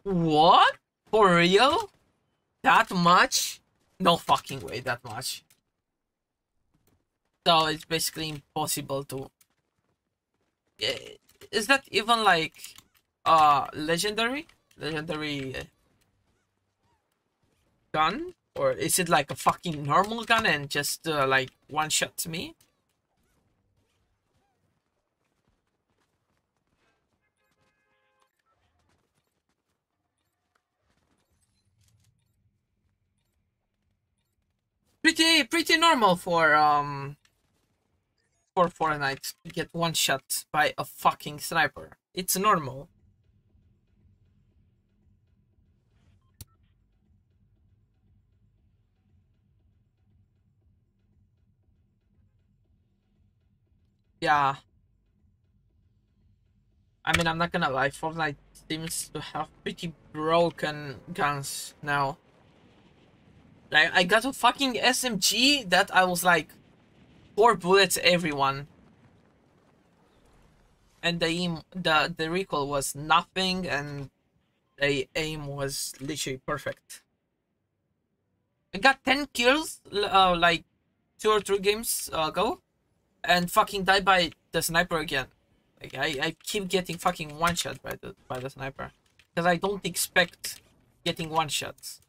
What? For real? That much? No fucking way, that much. So it's basically impossible to... Is that even like... legendary? Legendary... gun? Or is it like a fucking normal gun and just like one-shots me? Pretty normal for Fortnite to get one shot by a fucking sniper. It's normal. Yeah. I mean, I'm not gonna lie, Fortnite seems to have pretty broken guns now. Like, I got a fucking SMG that I was like 4 bullets everyone. And the recoil was nothing, and the aim was literally perfect. I got 10 kills like 2 or 3 games ago, and fucking died by the sniper again. Like I keep getting fucking one shot by the sniper because I don't expect getting one shots.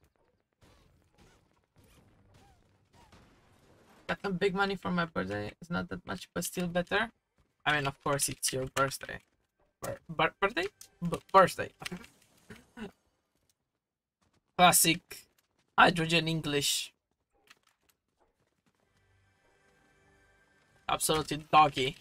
Got some big money for my birthday. It's not that much, but still better. I mean, of course, it's your birthday. Birthday? Birthday. Classic hydrogen English. Absolutely doggy.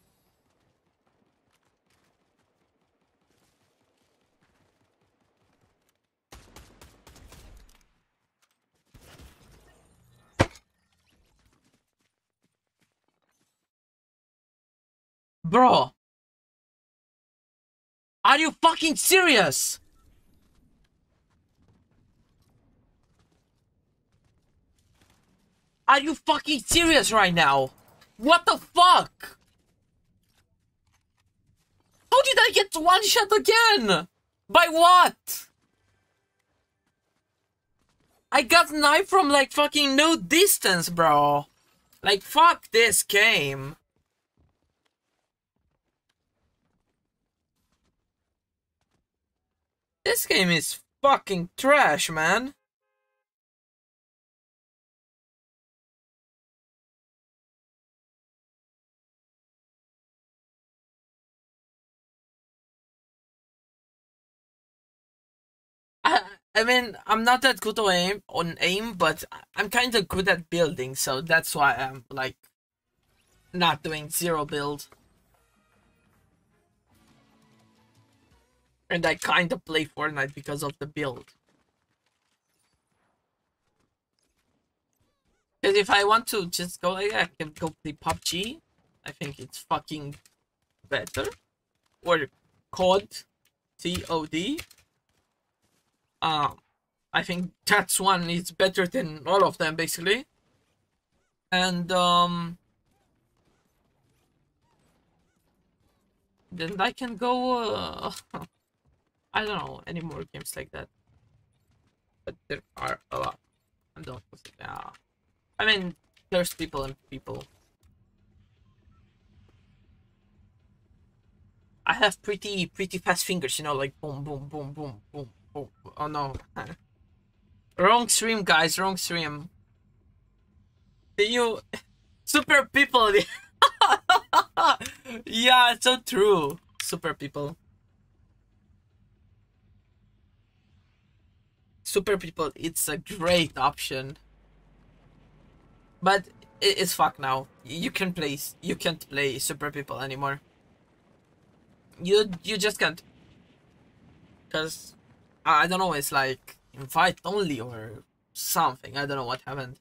Bro. Are you fucking serious? Are you fucking serious right now? What the fuck? How did I get one shot again? By what? I got knife from like fucking no distance, bro. Like, fuck this game. This game is fucking trash, man. I mean, I'm not that good on aim, but I'm kind of good at building, so that's why I'm like not doing zero build. And I kind of play Fortnite because of the build. Because if I want to just go like that, I can go play PUBG. I think it's fucking better. Or COD. COD. I think that's one is better than all of them, basically. And, then I can go, I don't know, any more games like that. But there are a lot. I don't, yeah. I mean, there's people and people. I have pretty fast fingers, you know, like boom, boom, boom, boom, boom, boom. Oh no. Wrong stream, guys, wrong stream. You... Super people. Yeah, it's so true. Super people. Super people, it's a great option. But it's fucked now. You can't play super people anymore. You just can't. Cause I don't know, it's like invite only or something. I don't know what happened.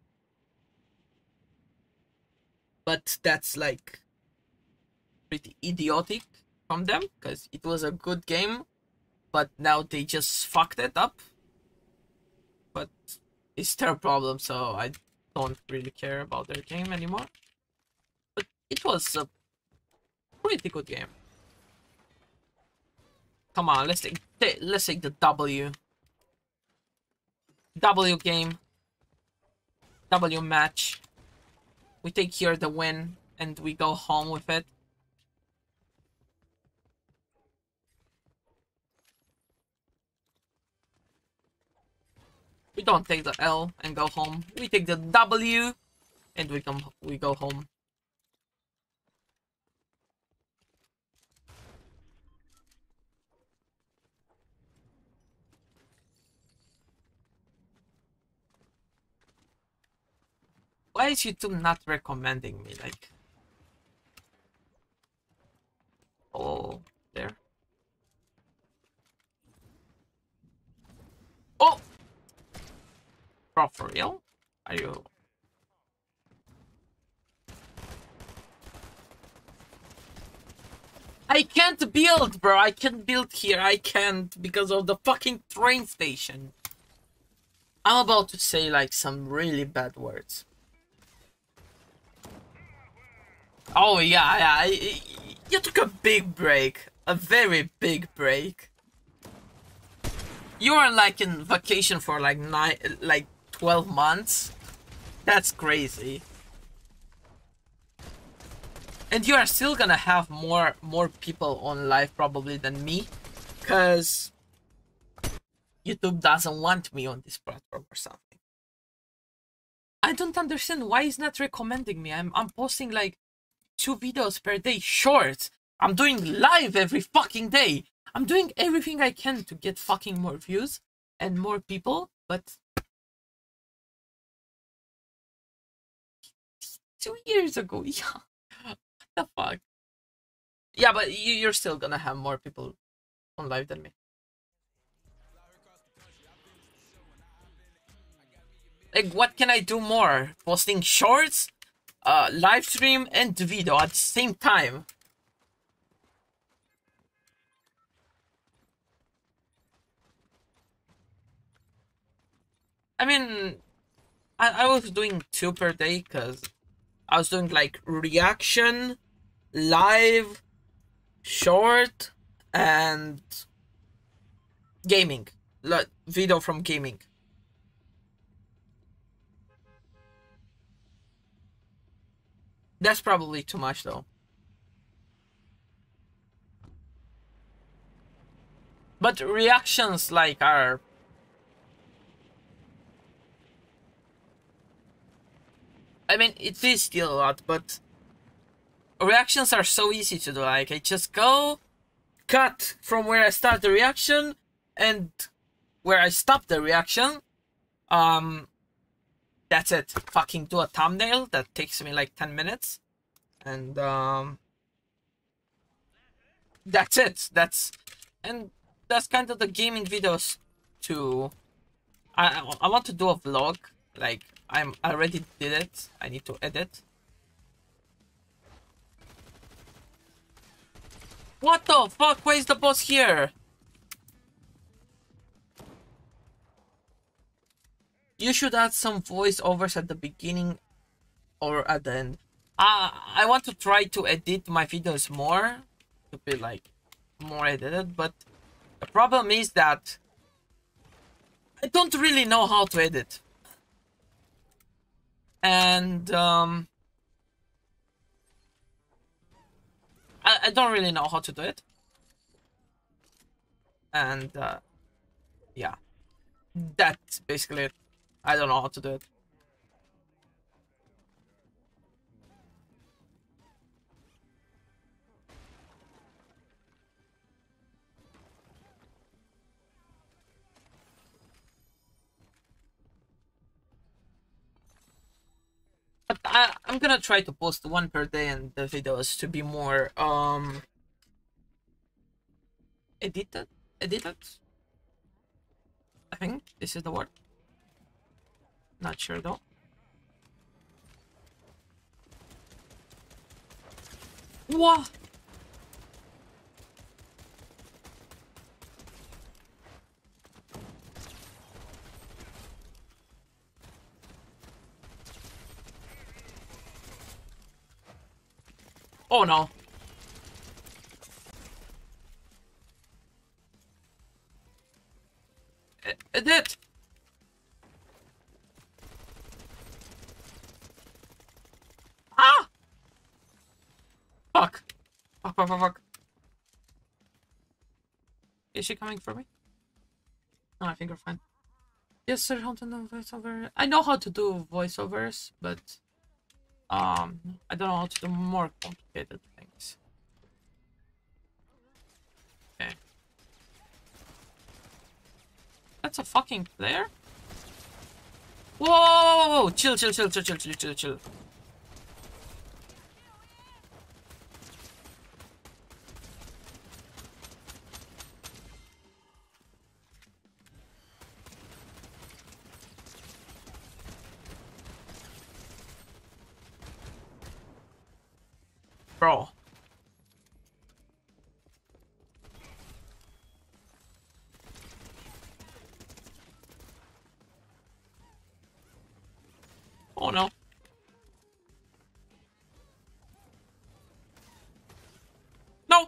But that's like pretty idiotic from them, because it was a good game, but now they just fucked it up. But it's their problem, so I don't really care about their game anymore. But it was a pretty good game. Come on, let's let's take the W. W game. W match. We take here the win and we go home with it. We don't take the L and go home. We take the W and we go home. Why is YouTube not recommending me? Like, oh, there. Oh, bro, for real? Are you? I can't build, bro. I can't build here. I can't because of the fucking train station. I'm about to say like some really bad words. Oh yeah. You took a big break, a very big break. You are like in vacation for like 12 months. That's crazy. And you are still gonna have more people on live probably than me, cause YouTube doesn't want me on this platform or something. I don't understand why it's not recommending me. I'm posting like 2 videos per day, shorts. I'm doing live every fucking day. I'm doing everything I can to get fucking more views and more people, but 2 years ago, yeah. What the fuck? Yeah, but you're still gonna have more people on live than me. Like, what can I do more? Posting shorts, live stream, and video at the same time. I mean, I was doing 2 per day because I was doing like reaction, live, short, and gaming. Like video from gaming. That's probably too much though. But reactions like are... I mean, it is still a lot, but reactions are so easy to do. Like, I just go, cut from where I start the reaction, and where I stop the reaction. That's it. Fucking do a thumbnail that takes me like 10 minutes. And, that's it. And that's kind of the gaming videos too. I want to do a vlog. Like, I already did it. I need to edit. What the fuck? Why is the boss here? You should add some voiceovers at the beginning or at the end. I want to try to edit my videos more to be like more edited, but the problem is that I don't really know how to edit. And I don't really know how to do it. And yeah, that's basically it. I don't know how to do it. But I'm gonna try to post 1 per day and the videos to be more edited. I think this is the word. Not sure though. What? Oh no. It did! Ah! Fuck. Fuck, fuck, fuck, fuck. Is she coming for me? No, I think we're fine. Yes, sir, how to do voiceover. I know how to do voiceovers, but I don't know how to do more complicated things. Okay. That's a fucking player? Whoa, whoa, whoa, whoa, whoa. Chill, chill, chill, chill, chill, chill, chill, chill. Bro. Oh no. No!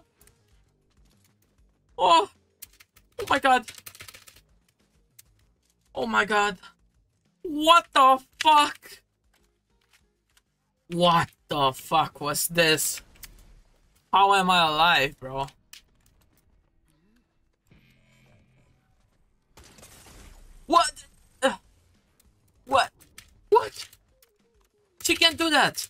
Oh! Oh my god. Oh my god. What the fuck? What the fuck was this? How am I alive, bro? What? What? What? She can't do that.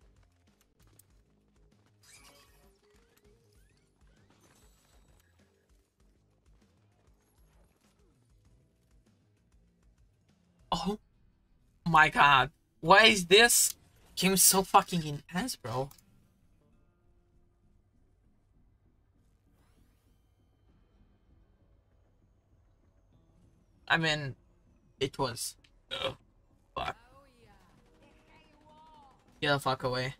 Oh my god. Why is this game so fucking intense, bro? I mean, it was. Ugh, fuck. Get the fuck away.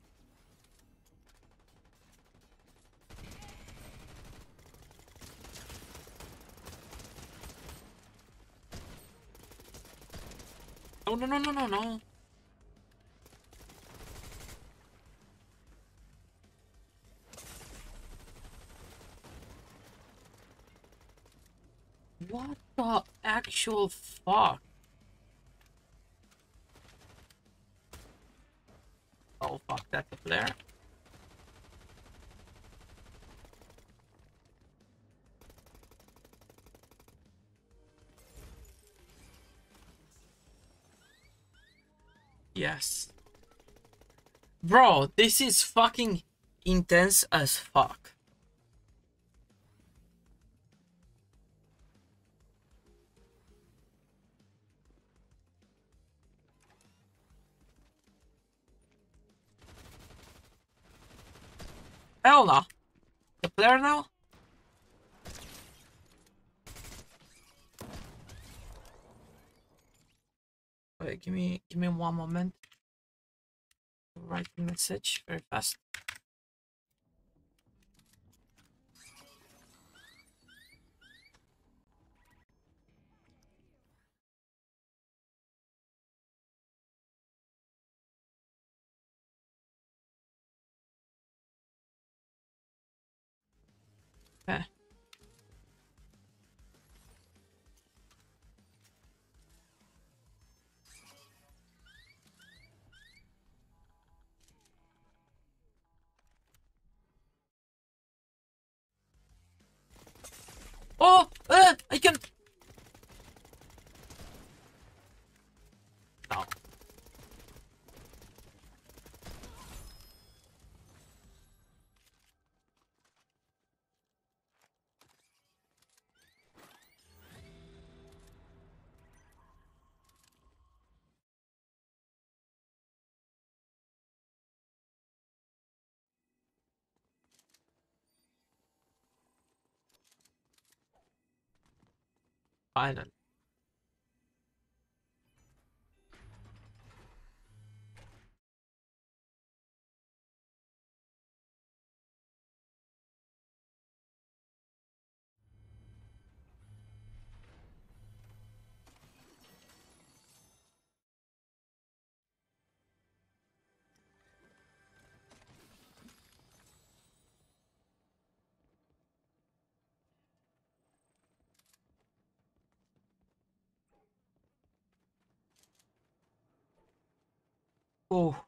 Oh, no, no, no, no, no. What the actual fuck? Oh, fuck, that's a flare. Yes. Bro, this is fucking intense as fuck. Hell no. The player now? Wait, give me one moment. Write the message very fast. Okay. Oh! I can... No. Finally. Oh,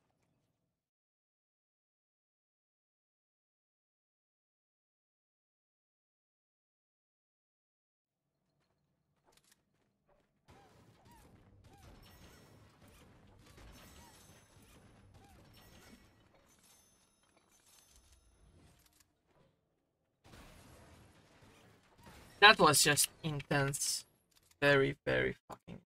that was just intense. Very, very fucking.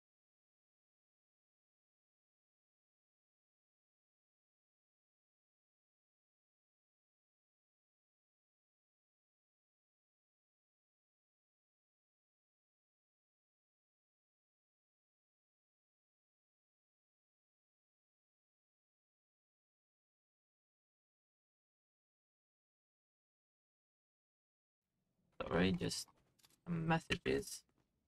Sorry, just some messages.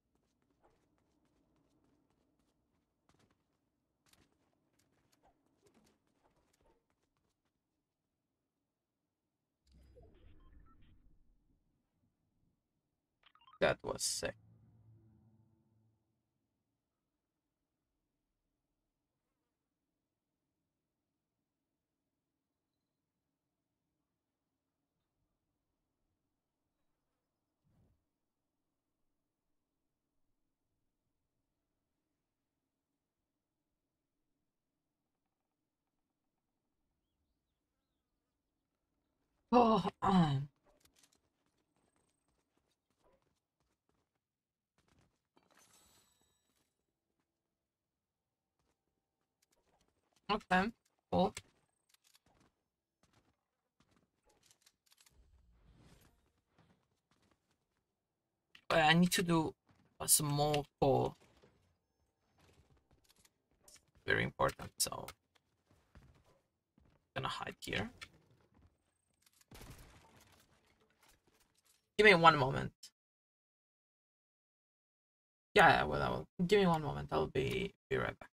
That was sick. Oh, okay, cool. I need to do a small call. Very important, so I'm gonna hide here. Give me one moment. Yeah, well, give me one moment. I'll be right back.